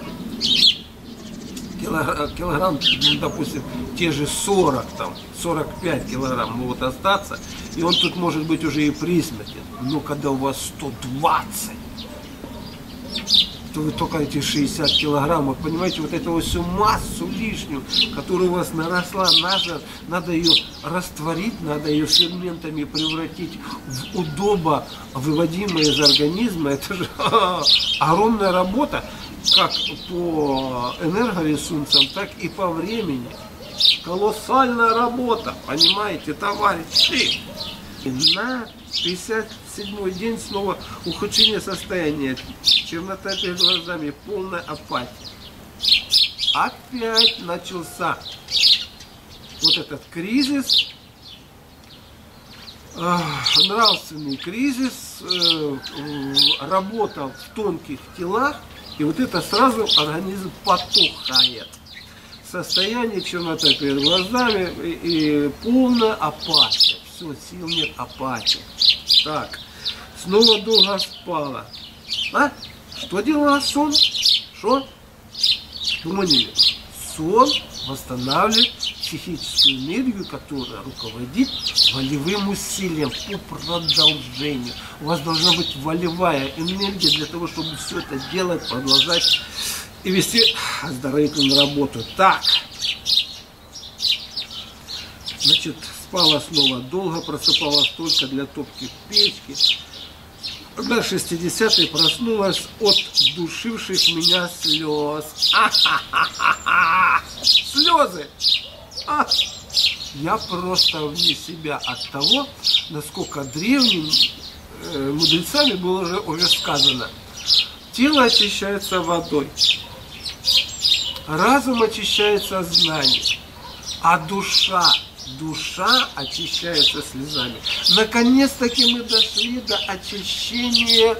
килограмм, ну, допустим, те же 40, там, 45 килограмм могут остаться, и он тут может быть уже и при смерти. Но когда у вас 120, то вы только эти 60 килограммов, понимаете, вот эту всю массу лишнюю, которая у вас наросла, надо ее растворить, надо ее ферментами превратить в удобо выводимое из организма. Это же огромная работа, как по энергоресурсам, так и по времени. Колоссальная работа, понимаете, товарищи. На 57-й день снова ухудшение состояния, чернота перед глазами, полная апатия. Опять начался вот этот кризис, нравственный кризис, работа в тонких телах, и вот это сразу организм потухает. Состояние чернота перед глазами и полная апатия. Все, сил нет, апатия. Так, снова долго спала. А? Что делала сон? Что? Поняли? Сон восстанавливает психическую энергию, которая руководит волевым усилием по продолжению. У вас должна быть волевая энергия для того, чтобы все это делать, продолжать и вести оздоровительную работу. Так, значит, спала снова долго, просыпалась только для топки печки. На 60-й проснулась от душивших меня слез. Слезы! Я просто вне себя от того, насколько древними мудрецами было уже сказано. Тело очищается водой, разум очищается знанием, а душа очищается слезами. Наконец-таки мы дошли до очищения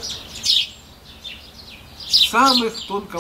самых тонких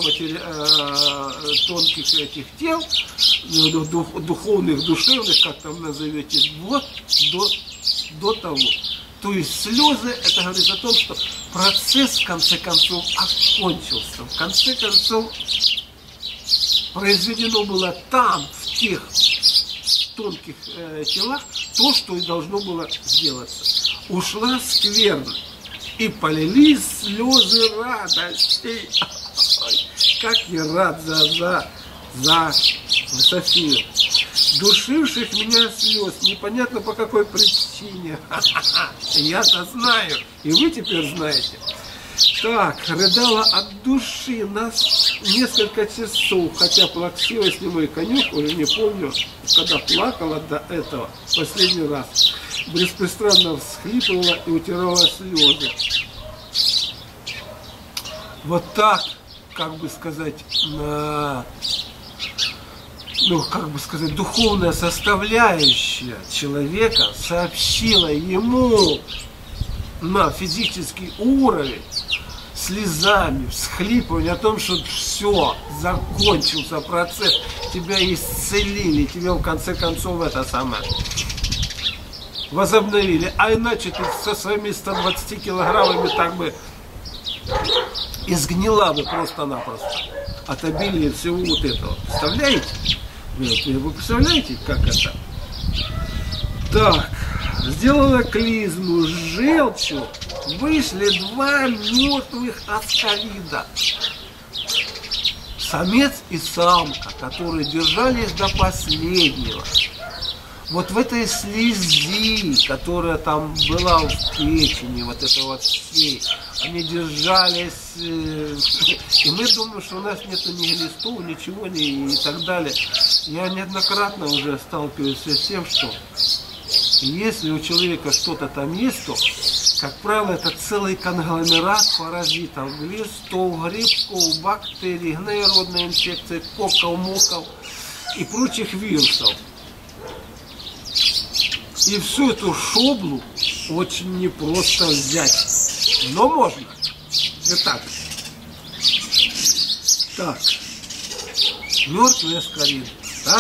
этих тел, духовных, душевных, как там назовете, вот до того. То есть слезы, это говорит о том, что процесс в конце концов окончился. В конце концов произведено было там, в тех тонких телах, то, что и должно было сделаться. Ушла скверна, и полились слезы радости. Как я рад за Софию. Душивших меня слез, непонятно по какой причине. Я-то знаю, и вы теперь знаете. Так, рыдала от души нас несколько часов, хотя плаксивость не мой конюк, уже не помню, когда плакала до этого последний раз. Беспрестанно всхлипывала и утирала слезы. Вот так, как бы сказать, духовная составляющая человека сообщила ему на физический уровень слезами, всхлипыванием о том, что все, закончился процесс, тебя исцелили, тебя в конце концов это самое возобновили. А иначе ты со своими 120 килограммами так бы изгнила бы просто-напросто от обилия всего вот этого. Представляете? Вы представляете, как это? Так, сделала клизму с желчью, вышли 2 мертвых аскарида. Самец и самка, которые держались до последнего. Вот в этой слези, которая там была в печени, вот это вот всей, они держались, и мы думаем, что у нас нету ни глистов, ничего, и так далее. Я неоднократно уже сталкиваюсь с тем, что И если у человека что-то там есть, то, как правило, это целый конгломерат паразитов, глистов, грибков, бактерий, гноеродной инфекции, коков, моков и прочих вирусов. И всю эту шоблу очень непросто взять. Но можно. Итак. Так. Мертвые аскорины. Да?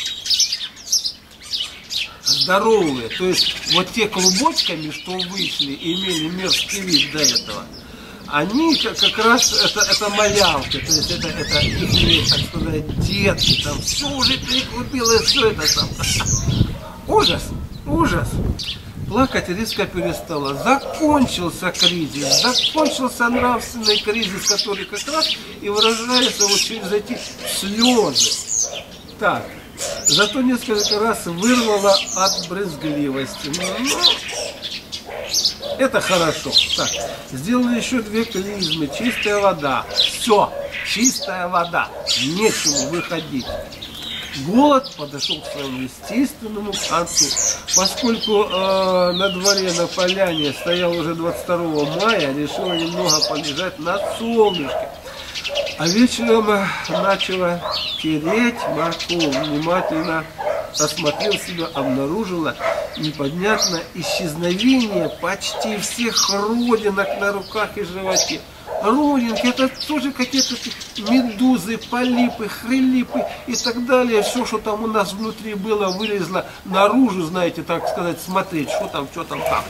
Здоровые. То есть вот те клубочками, что вышли, имели мерзкий вид до этого, они как раз это малявки. То есть это их, так сказать, детки. Там все уже перекрутило, все это там. Ужас. Ужас! Плакать резко перестала. Закончился кризис, закончился нравственный кризис, который как раз и выражается вот через эти слезы. Так, зато несколько раз вырвала от брезгливости. Ну, это хорошо. Так, сделали еще 2 клизмы, чистая вода. Все, чистая вода, нечему выходить. Голод подошел к своему естественному концу, поскольку на дворе на поляне стоял уже 22 мая, решила немного полежать на солнышке. А вечером начала тереть морковь, внимательно осмотрел себя, обнаружила непонятное исчезновение почти всех родинок на руках и животе. Родинки, это тоже какие-то медузы, полипы, хрилипы и так далее. Все, что там у нас внутри было, вылезло наружу, знаете, так сказать, смотреть, что там, как там.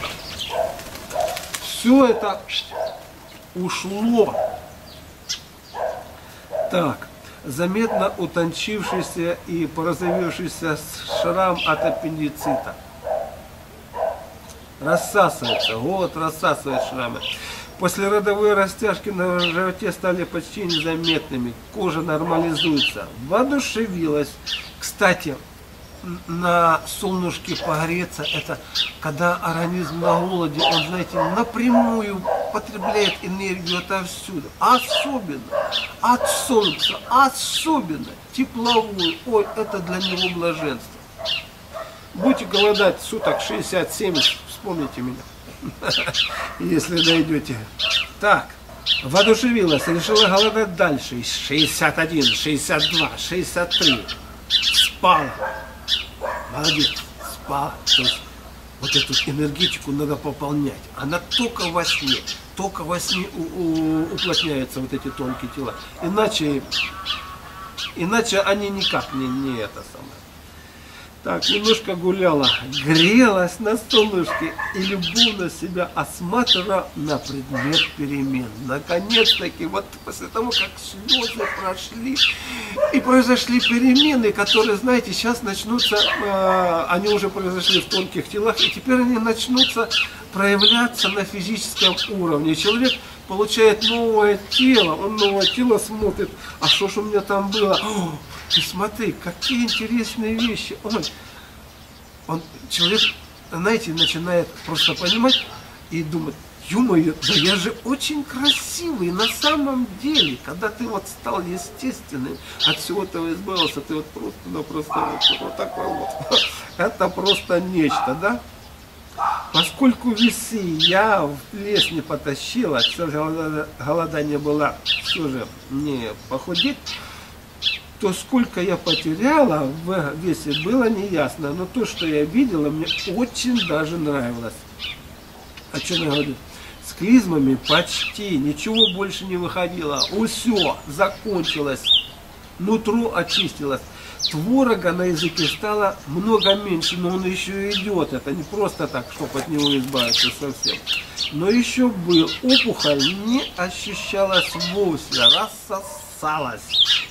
Все это ушло. Так, заметно утончившийся и порозовевшийся шрам от аппендицита. Рассасывается, голод рассасывает шрамы. Послеродовые растяжки на животе стали почти незаметными, кожа нормализуется, воодушевилась. Кстати, на солнышке погреться, это когда организм на голоде, он, знаете, напрямую потребляет энергию отовсюду. Особенно от солнца, особенно тепловую. Ой, это для него блаженство. Будете голодать суток 60-70, вспомните меня. Если дойдете. Так, воодушевилась, решила голодать дальше. 61, 62, 63. Спала. Молодец, спала. То есть вот эту энергетику надо пополнять. Она только во сне уплотняются вот эти тонкие тела. Иначе они никак не это самое. Так, немножко гуляла, грелась на солнышке и любовно себя осматривала на предмет перемен. Наконец-таки, вот после того, как слезы прошли и произошли перемены, которые, знаете, сейчас начнутся, они уже произошли в тонких телах, и теперь они начнутся проявляться на физическом уровне. Человек получает новое тело, он новое тело смотрит, а что ж у меня там было? Ты смотри, какие интересные вещи. Человек, знаете, начинает просто понимать и думать, ё-моё, да я же очень красивый на самом деле. Когда ты вот стал естественным, от всего этого избавился, ты вот просто вот такой вот. Это просто нечто, да? Поскольку весы я в лес не потащила, цель голодания была все же не похудеть, то сколько я потеряла в весе было неясно, но то, что я видела, мне очень даже нравилось. О чем я говорю? С клизмами почти ничего больше не выходило. Все закончилось, нутро очистилось. Творога на языке стало много меньше, но он еще идет. Это не просто так, чтобы от него избавиться совсем. Но еще был. Опухоль не ощущалась вовсе, рассосалась.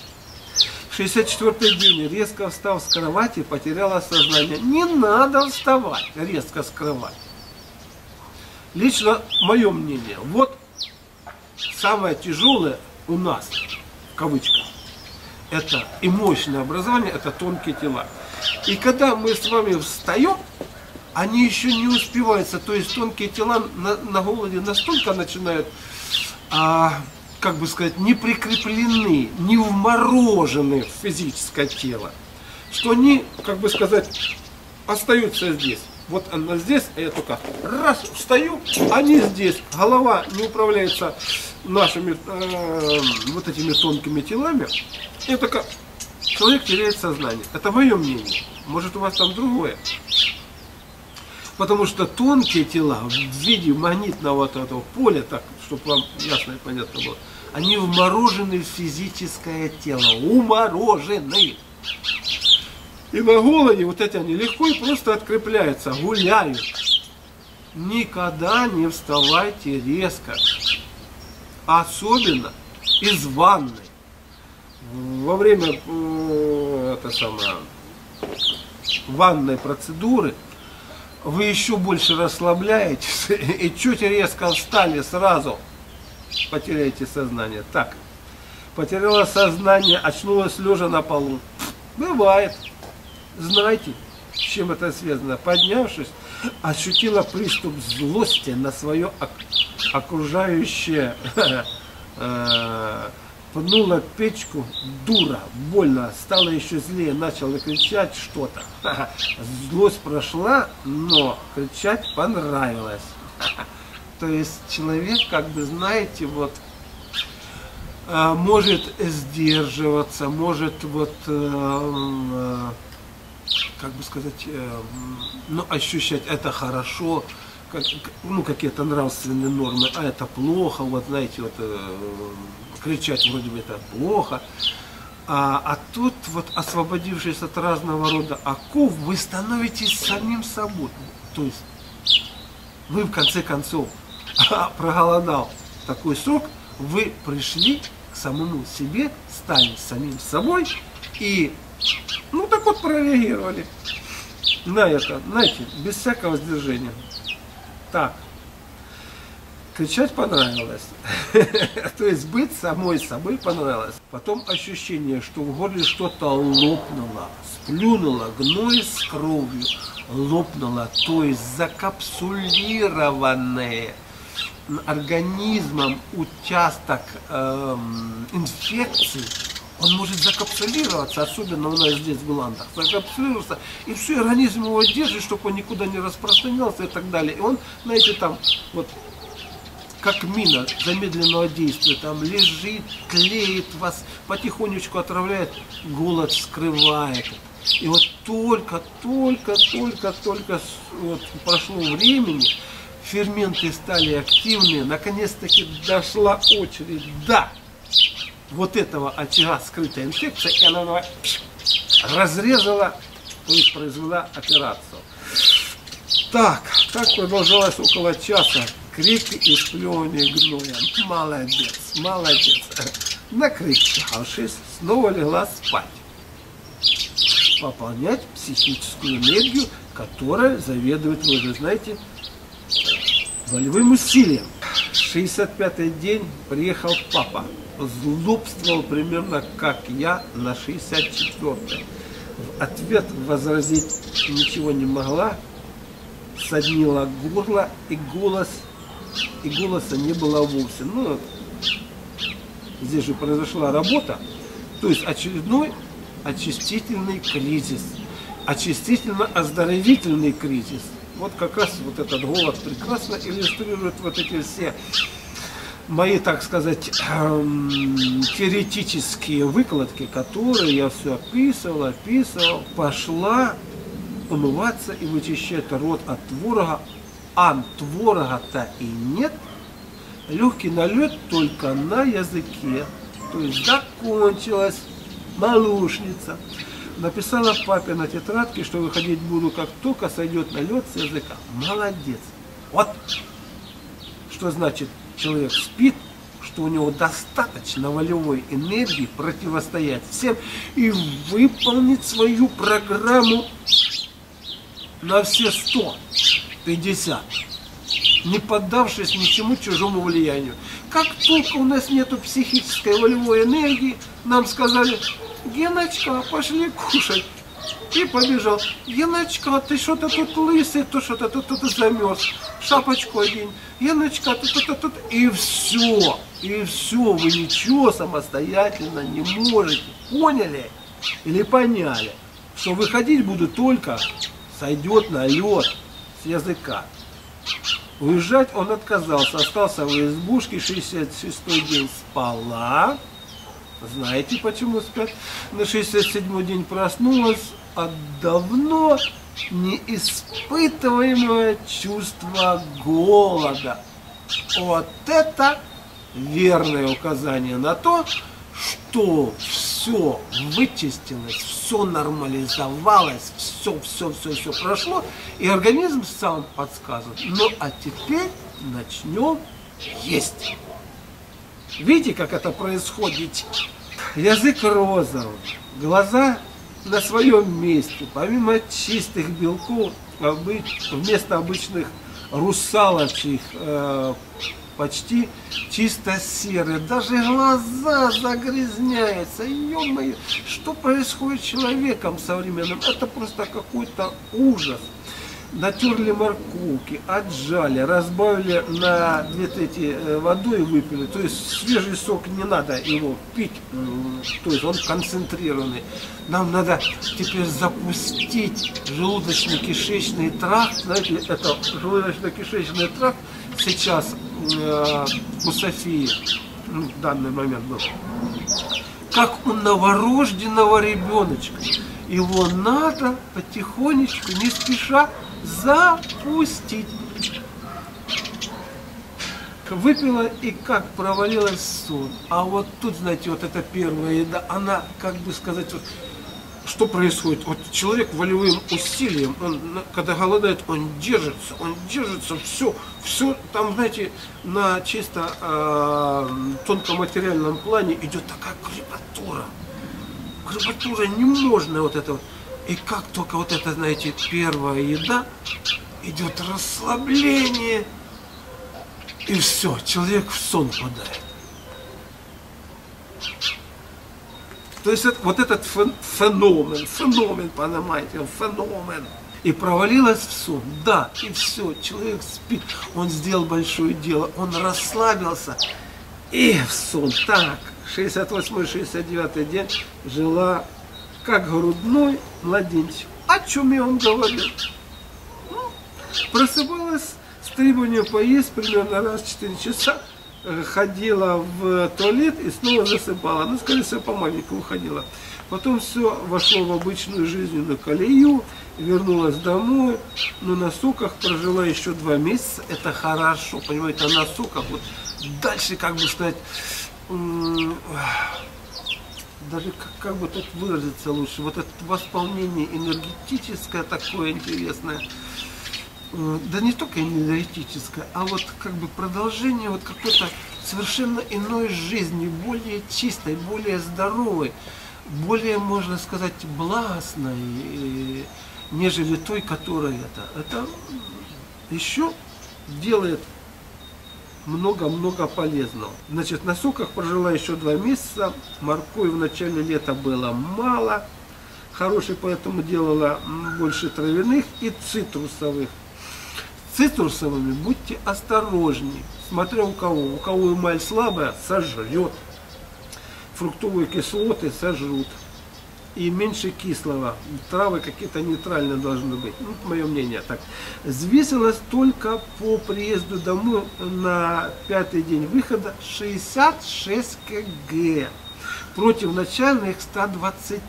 64-й день, резко встав с кровати, потеряла сознание. Не надо вставать, резко с кровати. Лично мое мнение, вот самое тяжелое у нас, в кавычках, это и мощное образование, это тонкие тела. И когда мы с вами встаем, они еще не успеваются, то есть тонкие тела на голоде настолько начинают, как бы сказать, не прикреплены, не вморожены в физическое тело, что они, как бы сказать, остаются здесь. Вот она здесь, а я только раз встаю, они здесь. Голова не управляется нашими вот этими тонкими телами. И только человек теряет сознание. Это мое мнение. Может, у вас там другое. Потому что тонкие тела в виде магнитного вот этого поля, так, чтобы вам ясно и понятно было, они вморожены в физическое тело. Уморожены. И на голоде вот эти они легко и просто открепляются, гуляют. Никогда не вставайте резко. Особенно из ванной. Во время ванной процедуры вы еще больше расслабляетесь и чуть резко встали сразу, потеряете сознание. Так, потеряла сознание, очнулась лежа на полу. Бывает. Знаете, с чем это связано? Поднявшись, ощутила приступ злости на свое окружающее, пнула печку, дура, больно, стала еще злее, начала кричать что-то. Злость прошла, но кричать понравилось. То есть человек, как бы, знаете, вот, может сдерживаться, может вот, как бы сказать, ну, ощущать это хорошо, как, ну, какие-то нравственные нормы, а это плохо, вот, знаете, вот, кричать вроде бы это плохо, а тут, вот, освободившись от разного рода оков, вы становитесь самим собой, то есть вы, в конце концов, проголодал такой срок, вы пришли к самому себе, стали самим собой и, ну, так вот прореагировали на это, знаете, без всякого сдержания. Так, кричать понравилось, то есть быть самой собой понравилось. Потом ощущение, что в горле что-то лопнуло, сплюнуло, гной с кровью, лопнуло, то есть закапсулированное организмом участок инфекции, он может закапсулироваться, особенно у нас здесь в гландах, закапсулироваться, и все, организм его держит, чтобы он никуда не распространялся и так далее. И он, знаете, там, вот, как мина замедленного действия, там лежит, тлеет, вас потихонечку отравляет, голод скрывает. И вот только вот прошло времени, ферменты стали активны, наконец-таки дошла очередь, да, вот этого очага скрытой инфекции, и она разрезала, то есть произвела операцию. Так продолжалось около часа. Крик и сплевывание гноя. Молодец, молодец. Накричавшись, снова легла спать. Пополнять психическую энергию, которая заведует, вы же знаете, волевым усилием. 65-й день приехал папа. Злобствовал примерно как я на 64-й. В ответ возразить ничего не могла. Соднило горло, и голоса не было вовсе. Ну, здесь же произошла работа, то есть очередной очистительный кризис, очистительно-оздоровительный кризис. Вот как раз вот этот голод прекрасно иллюстрирует вот эти все мои, так сказать, теоретические выкладки, которые я все описывал. Пошла умываться и вычищать рот от творога, а творога-то и нет. Легкий налет только на языке. То есть закончилась молочница. Написала папе на тетрадке, что выходить буду, как только сойдет налет с языка. Молодец. Вот что значит человек спит, что у него достаточно волевой энергии противостоять всем и выполнить свою программу на все 150, не поддавшись ничему чужому влиянию. Как только у нас нету психической волевой энергии, нам сказали: Геночка, пошли кушать. И побежал: Геночка, ты что-то тут лысый, то что-то тут замерз, шапочку одень, Геночка, тут. И все, вы ничего самостоятельно не можете. Поняли или поняли, что выходить буду только сойдет налет. языка. Уезжать он отказался, остался в избушке, 66-й день спала. Знаете, почему спят? На 67-й день проснулась от давно неиспытываемого чувства голода. Вот это верное указание на то, что все вычистилось, все нормализовалось, все прошло, и организм сам подсказывает. Ну а теперь начнем есть. Видите, как это происходит? Язык розовый, глаза на своем месте, помимо чистых белков, вместо обычных русалочьих, почти чисто серые. Даже глаза загрязняются. Ё-моё, что происходит с человеком современным? Это просто какой-то ужас. Натерли морковки, отжали, разбавили на 2/3 водой, выпили. То есть свежий сок не надо его пить, то есть он концентрированный. Нам надо теперь запустить желудочно-кишечный тракт. Знаете, это желудочно-кишечный тракт сейчас у Софии в данный момент был, как у новорожденного ребеночка. Его надо потихонечку, не спеша, запустить. Выпила и как провалилась в сон. А вот тут, знаете, вот эта первая еда, она, как бы сказать, вот, что происходит? Вот человек волевым усилием, он, когда голодает, он держится, все, там, знаете, на чисто тонком материальном плане идет такая крепатура. Крепатура не можно вот это вот. И как только вот это, знаете, первая еда, идет расслабление, и все, человек в сон падает. То есть вот этот феномен, понимаете, феномен. И провалилась в сон, да, и все, человек спит, он сделал большое дело, он расслабился, и в сон. Так, 68-69 день жила как грудной младенчик. О чем я вам говорил? Просыпалась с требованием поесть примерно раз в 4 часа, ходила в туалет и снова засыпала. Ну, скорее всего, помаленьку уходила. Потом все вошло в обычную жизненную колею, вернулась домой, но на соках прожила еще 2 месяца. Это хорошо, понимаете, а на соках вот дальше, как бы сказать, даже как бы тут выразиться лучше, вот это восполнение энергетическое такое интересное, да не только энергетическое, а вот как бы продолжение вот какой-то совершенно иной жизни, более чистой, более здоровой, более, можно сказать, благостной, нежели той, которая это еще делает много-много полезного. Значит, на соках прожила еще 2 месяца, моркови в начале лета было мало, хорошей, поэтому делала больше травяных и цитрусовых. С цитрусовыми будьте осторожнее, смотря у кого эмаль слабая, сожрет, фруктовые кислоты сожрут. И меньше кислого. Травы какие-то нейтральные должны быть. Ну, мое мнение так. Взвесилась только по приезду домой на 5-й день выхода 66 кг. Против начальных 120.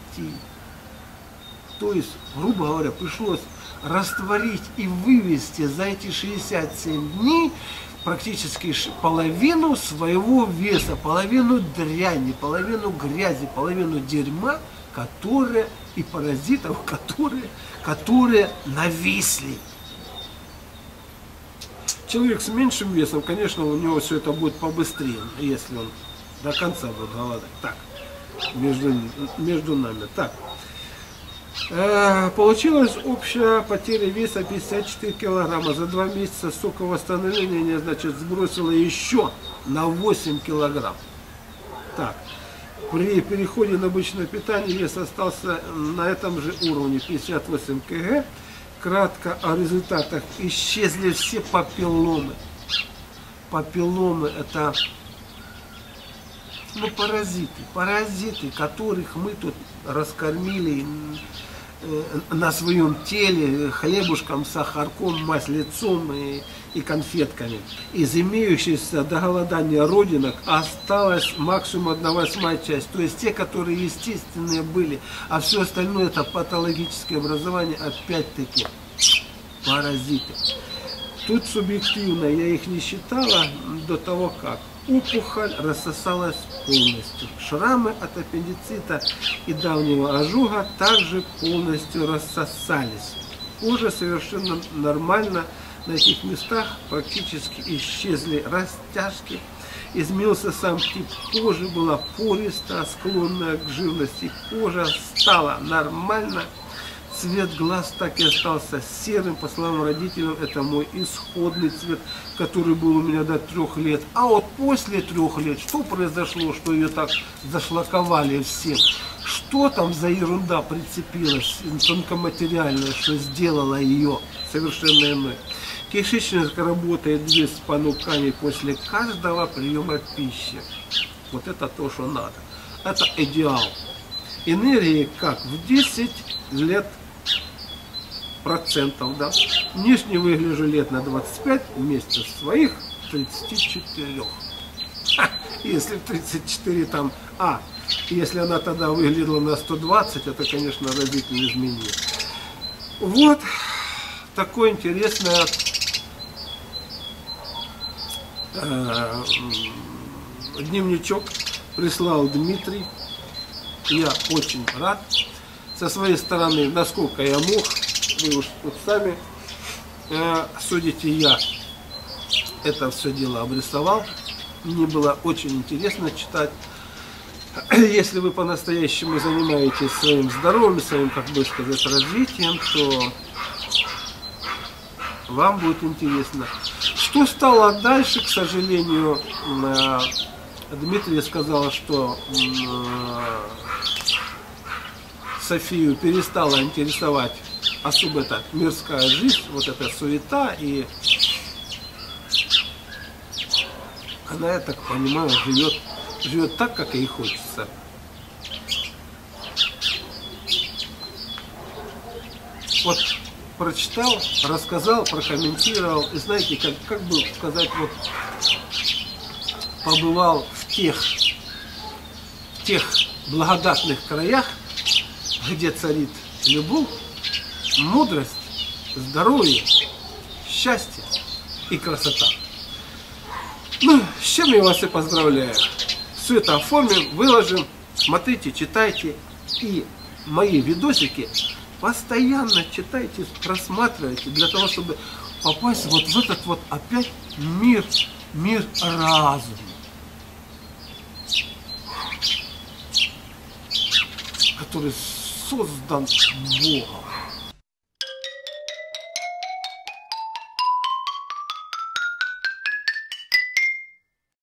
То есть, грубо говоря, пришлось растворить и вывести за эти 67 дней практически половину своего веса, половину дряни, половину грязи, половину дерьма, которые и паразитов, которые нависли. Человек с меньшим весом, конечно, у него все это будет побыстрее, если он до конца будет голодать. Так, между нами. Так, получилась общая потеря веса 54 килограмма. За 2 месяца соковосстановления, значит, сбросила еще на 8 килограмм. Так. При переходе на обычное питание вес остался на этом же уровне 58 кг. Кратко о результатах. Исчезли все папилломы. Папилломы это паразиты, которых мы тут раскормили на своем теле хлебушком, сахарком, маслицом и конфетками. Из имеющихся до голодания родинок осталась максимум 1/8 часть, то есть те, которые естественные были, а все остальное это патологическое образование, опять-таки паразиты. Тут субъективно я их не считала до того, как опухоль рассосалась полностью. Шрамы от аппендицита и давнего ожога также полностью рассосались. Кожа совершенно нормально, на этих местах практически исчезли растяжки. Изменился сам тип кожи, была пористая, склонная к жирности. Кожа стала нормально. Цвет глаз так и остался серым, по словам родителям, это мой исходный цвет, который был у меня до 3 лет. А вот после 3 лет, что произошло, что ее так зашлаковали все? Что там за ерунда прицепилась, тонкоматериальная, что сделала ее совершенно иной? Кишечник работает без понуканий после каждого приема пищи. Вот это то, что надо. Это идеал. Энергии как в 10 лет процентов, да. Внешне выгляжу лет на 25, вместе своих 34. Если 34 там, если она тогда выглядела на 120, это, конечно, разительно изменение. Вот такой интересный дневничок прислал Дмитрий. Я очень рад. Со своей стороны, насколько я мог, вы уж вот сами судите, я это все дело обрисовал. Мне было очень интересно читать. Если вы по-настоящему занимаетесь своим здоровьем, своим, как бы сказать, развитием, то вам будет интересно. Что стало дальше, к сожалению, Дмитрий сказал, что Софию перестала интересовать особо эта мирская жизнь, вот эта суета, и она, я так понимаю, живет так, как ей хочется. Вот прочитал, рассказал, прокомментировал, и знаете, как бы сказать, вот побывал в тех благодатных краях, где царит любовь, мудрость, здоровье, счастье и красота. Ну, с чем я вас и поздравляю. Все это оформим, выложим, смотрите, читайте. И мои видосики постоянно читайте, просматривайте, для того, чтобы попасть вот в этот вот опять мир разума. Который создан Богом.